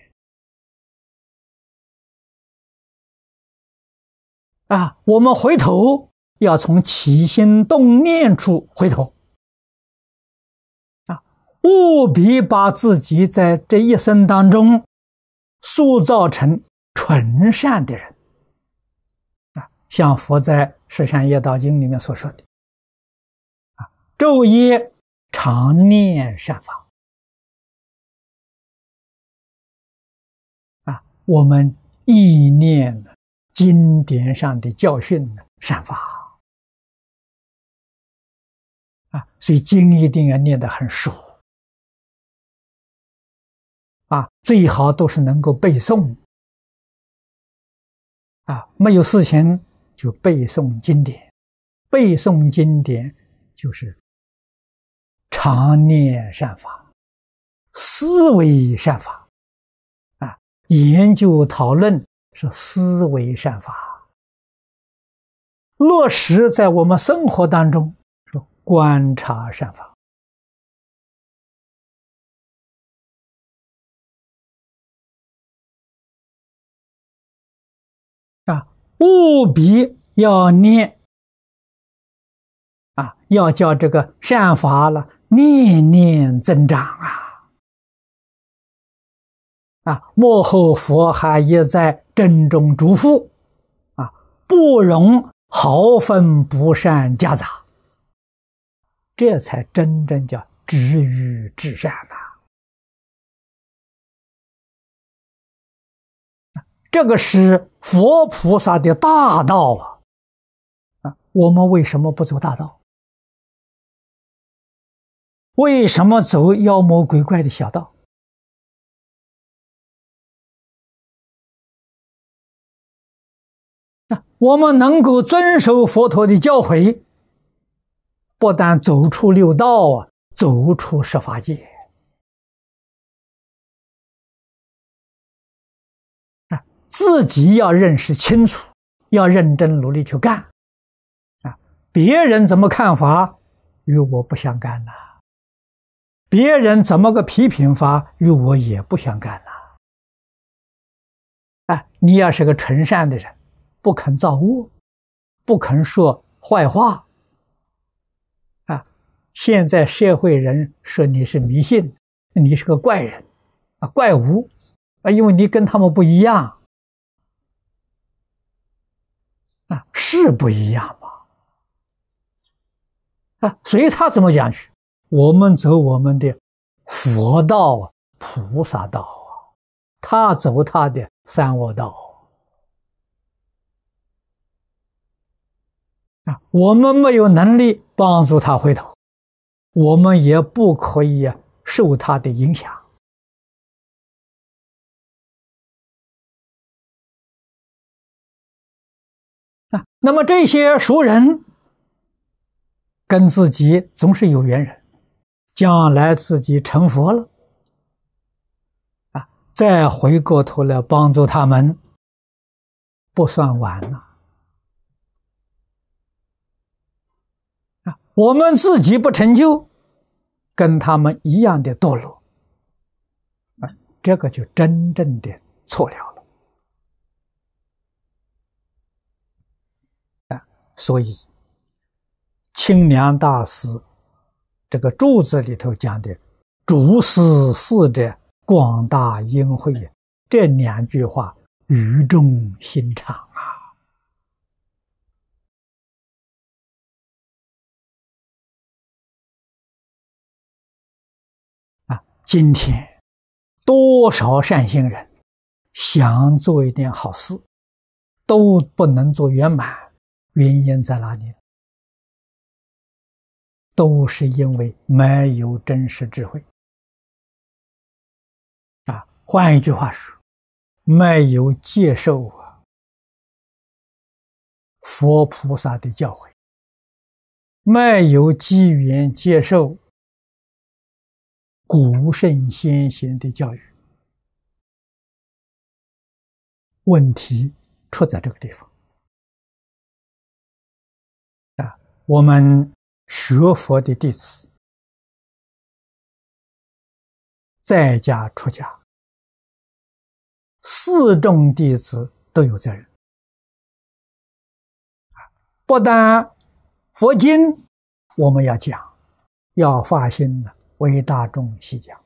[SPEAKER 1] 我们回头要从起心动念处回头务必把自己在这一生当中塑造成纯善的人像佛在《十善业道经》里面所说的昼夜常念善法我们意念经典上的教训善法所以经一定要念得很熟最好都是能够背诵没有事情就背诵经典，背诵经典就是常念善法，思维善法研究讨论是思维善法，落实在我们生活当中是观察善法务必要念要叫这个善法了念念增长幕后佛还一再郑重嘱咐不容毫分不善夹杂，这才真正叫止于至善这个是佛菩萨的大道我们为什么不走大道？为什么走妖魔鬼怪的小道？我们能够遵守佛陀的教诲，不但走出六道走出十法界自己要认识清楚，要认真努力去干别人怎么看法与我不相干别人怎么个批评法与我也不相干你要是个纯善的人，不肯造恶，不肯说坏话现在社会人说你是迷信，你是个怪人怪物因为你跟他们不一样是不一样嘛随他怎么讲去，我们走我们的佛道菩萨道他走他的三恶道我们没有能力帮助他回头，我们也不可以受他的影响那么这些熟人跟自己总是有缘人，将来自己成佛了再回过头来帮助他们，不算晚我们自己不成就，跟他们一样的堕落这个就真正的错了所以清凉大师这个注子里头讲的主思四者广大恩惠，这2句话语重心长今天多少善心人想做一点好事，都不能做圆满，原因在哪里？都是因为没有真实智慧换一句话说，没有接受佛菩萨的教诲，没有机缘接受古圣先贤的教育，问题出在这个地方我们学佛的弟子，在家出家4众弟子都有责任不但佛经我们要讲，要发心为大众细讲，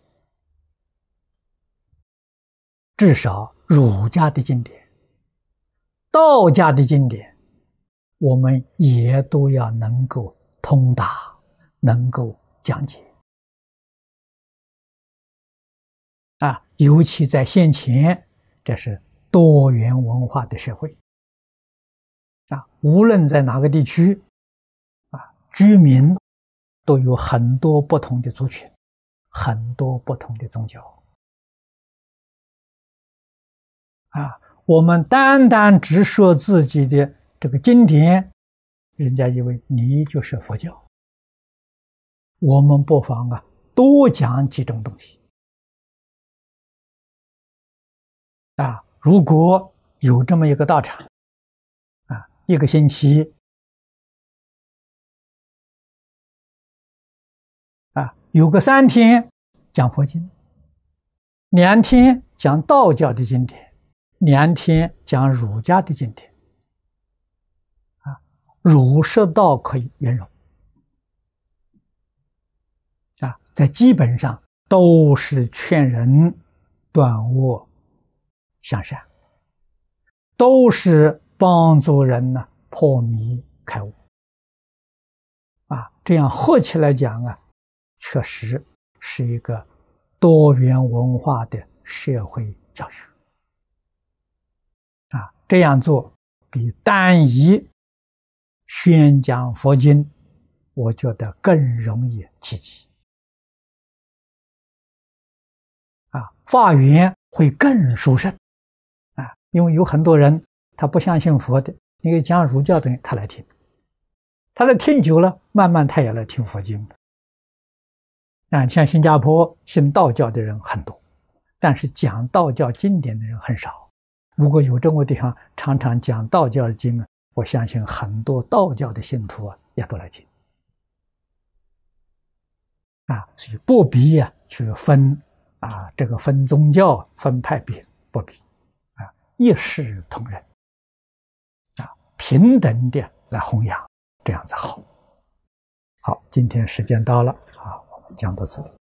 [SPEAKER 1] 至少儒家的经典、道家的经典，我们也都要能够通达，能够讲解尤其在现前，这是多元文化的社会无论在哪个地区居民都有很多不同的族群，很多不同的宗教我们单单只说自己的这个经典，人家以为你就是佛教。我们不妨多讲几种东西如果有这么一个道场一个星期有个3天讲佛经，2天讲道教的经典，2天讲儒家的经典儒释道可以圆融在基本上都是劝人断恶向善，都是帮助人破迷开悟这样合起来讲确实是一个多元文化的社会教育这样做比单一宣讲佛经，我觉得更容易契机法缘会更殊胜因为有很多人他不相信佛的，你给讲儒教的他来听，他来听久了，慢慢他也来听佛经像新加坡信道教的人很多，但是讲道教经典的人很少。如果有这么地方常常讲道教的经我相信很多道教的信徒也都来听所以不必去分这个分宗教分派别，不必一视同仁平等的来弘扬，这样子好。好，今天时间到了我们讲到此里。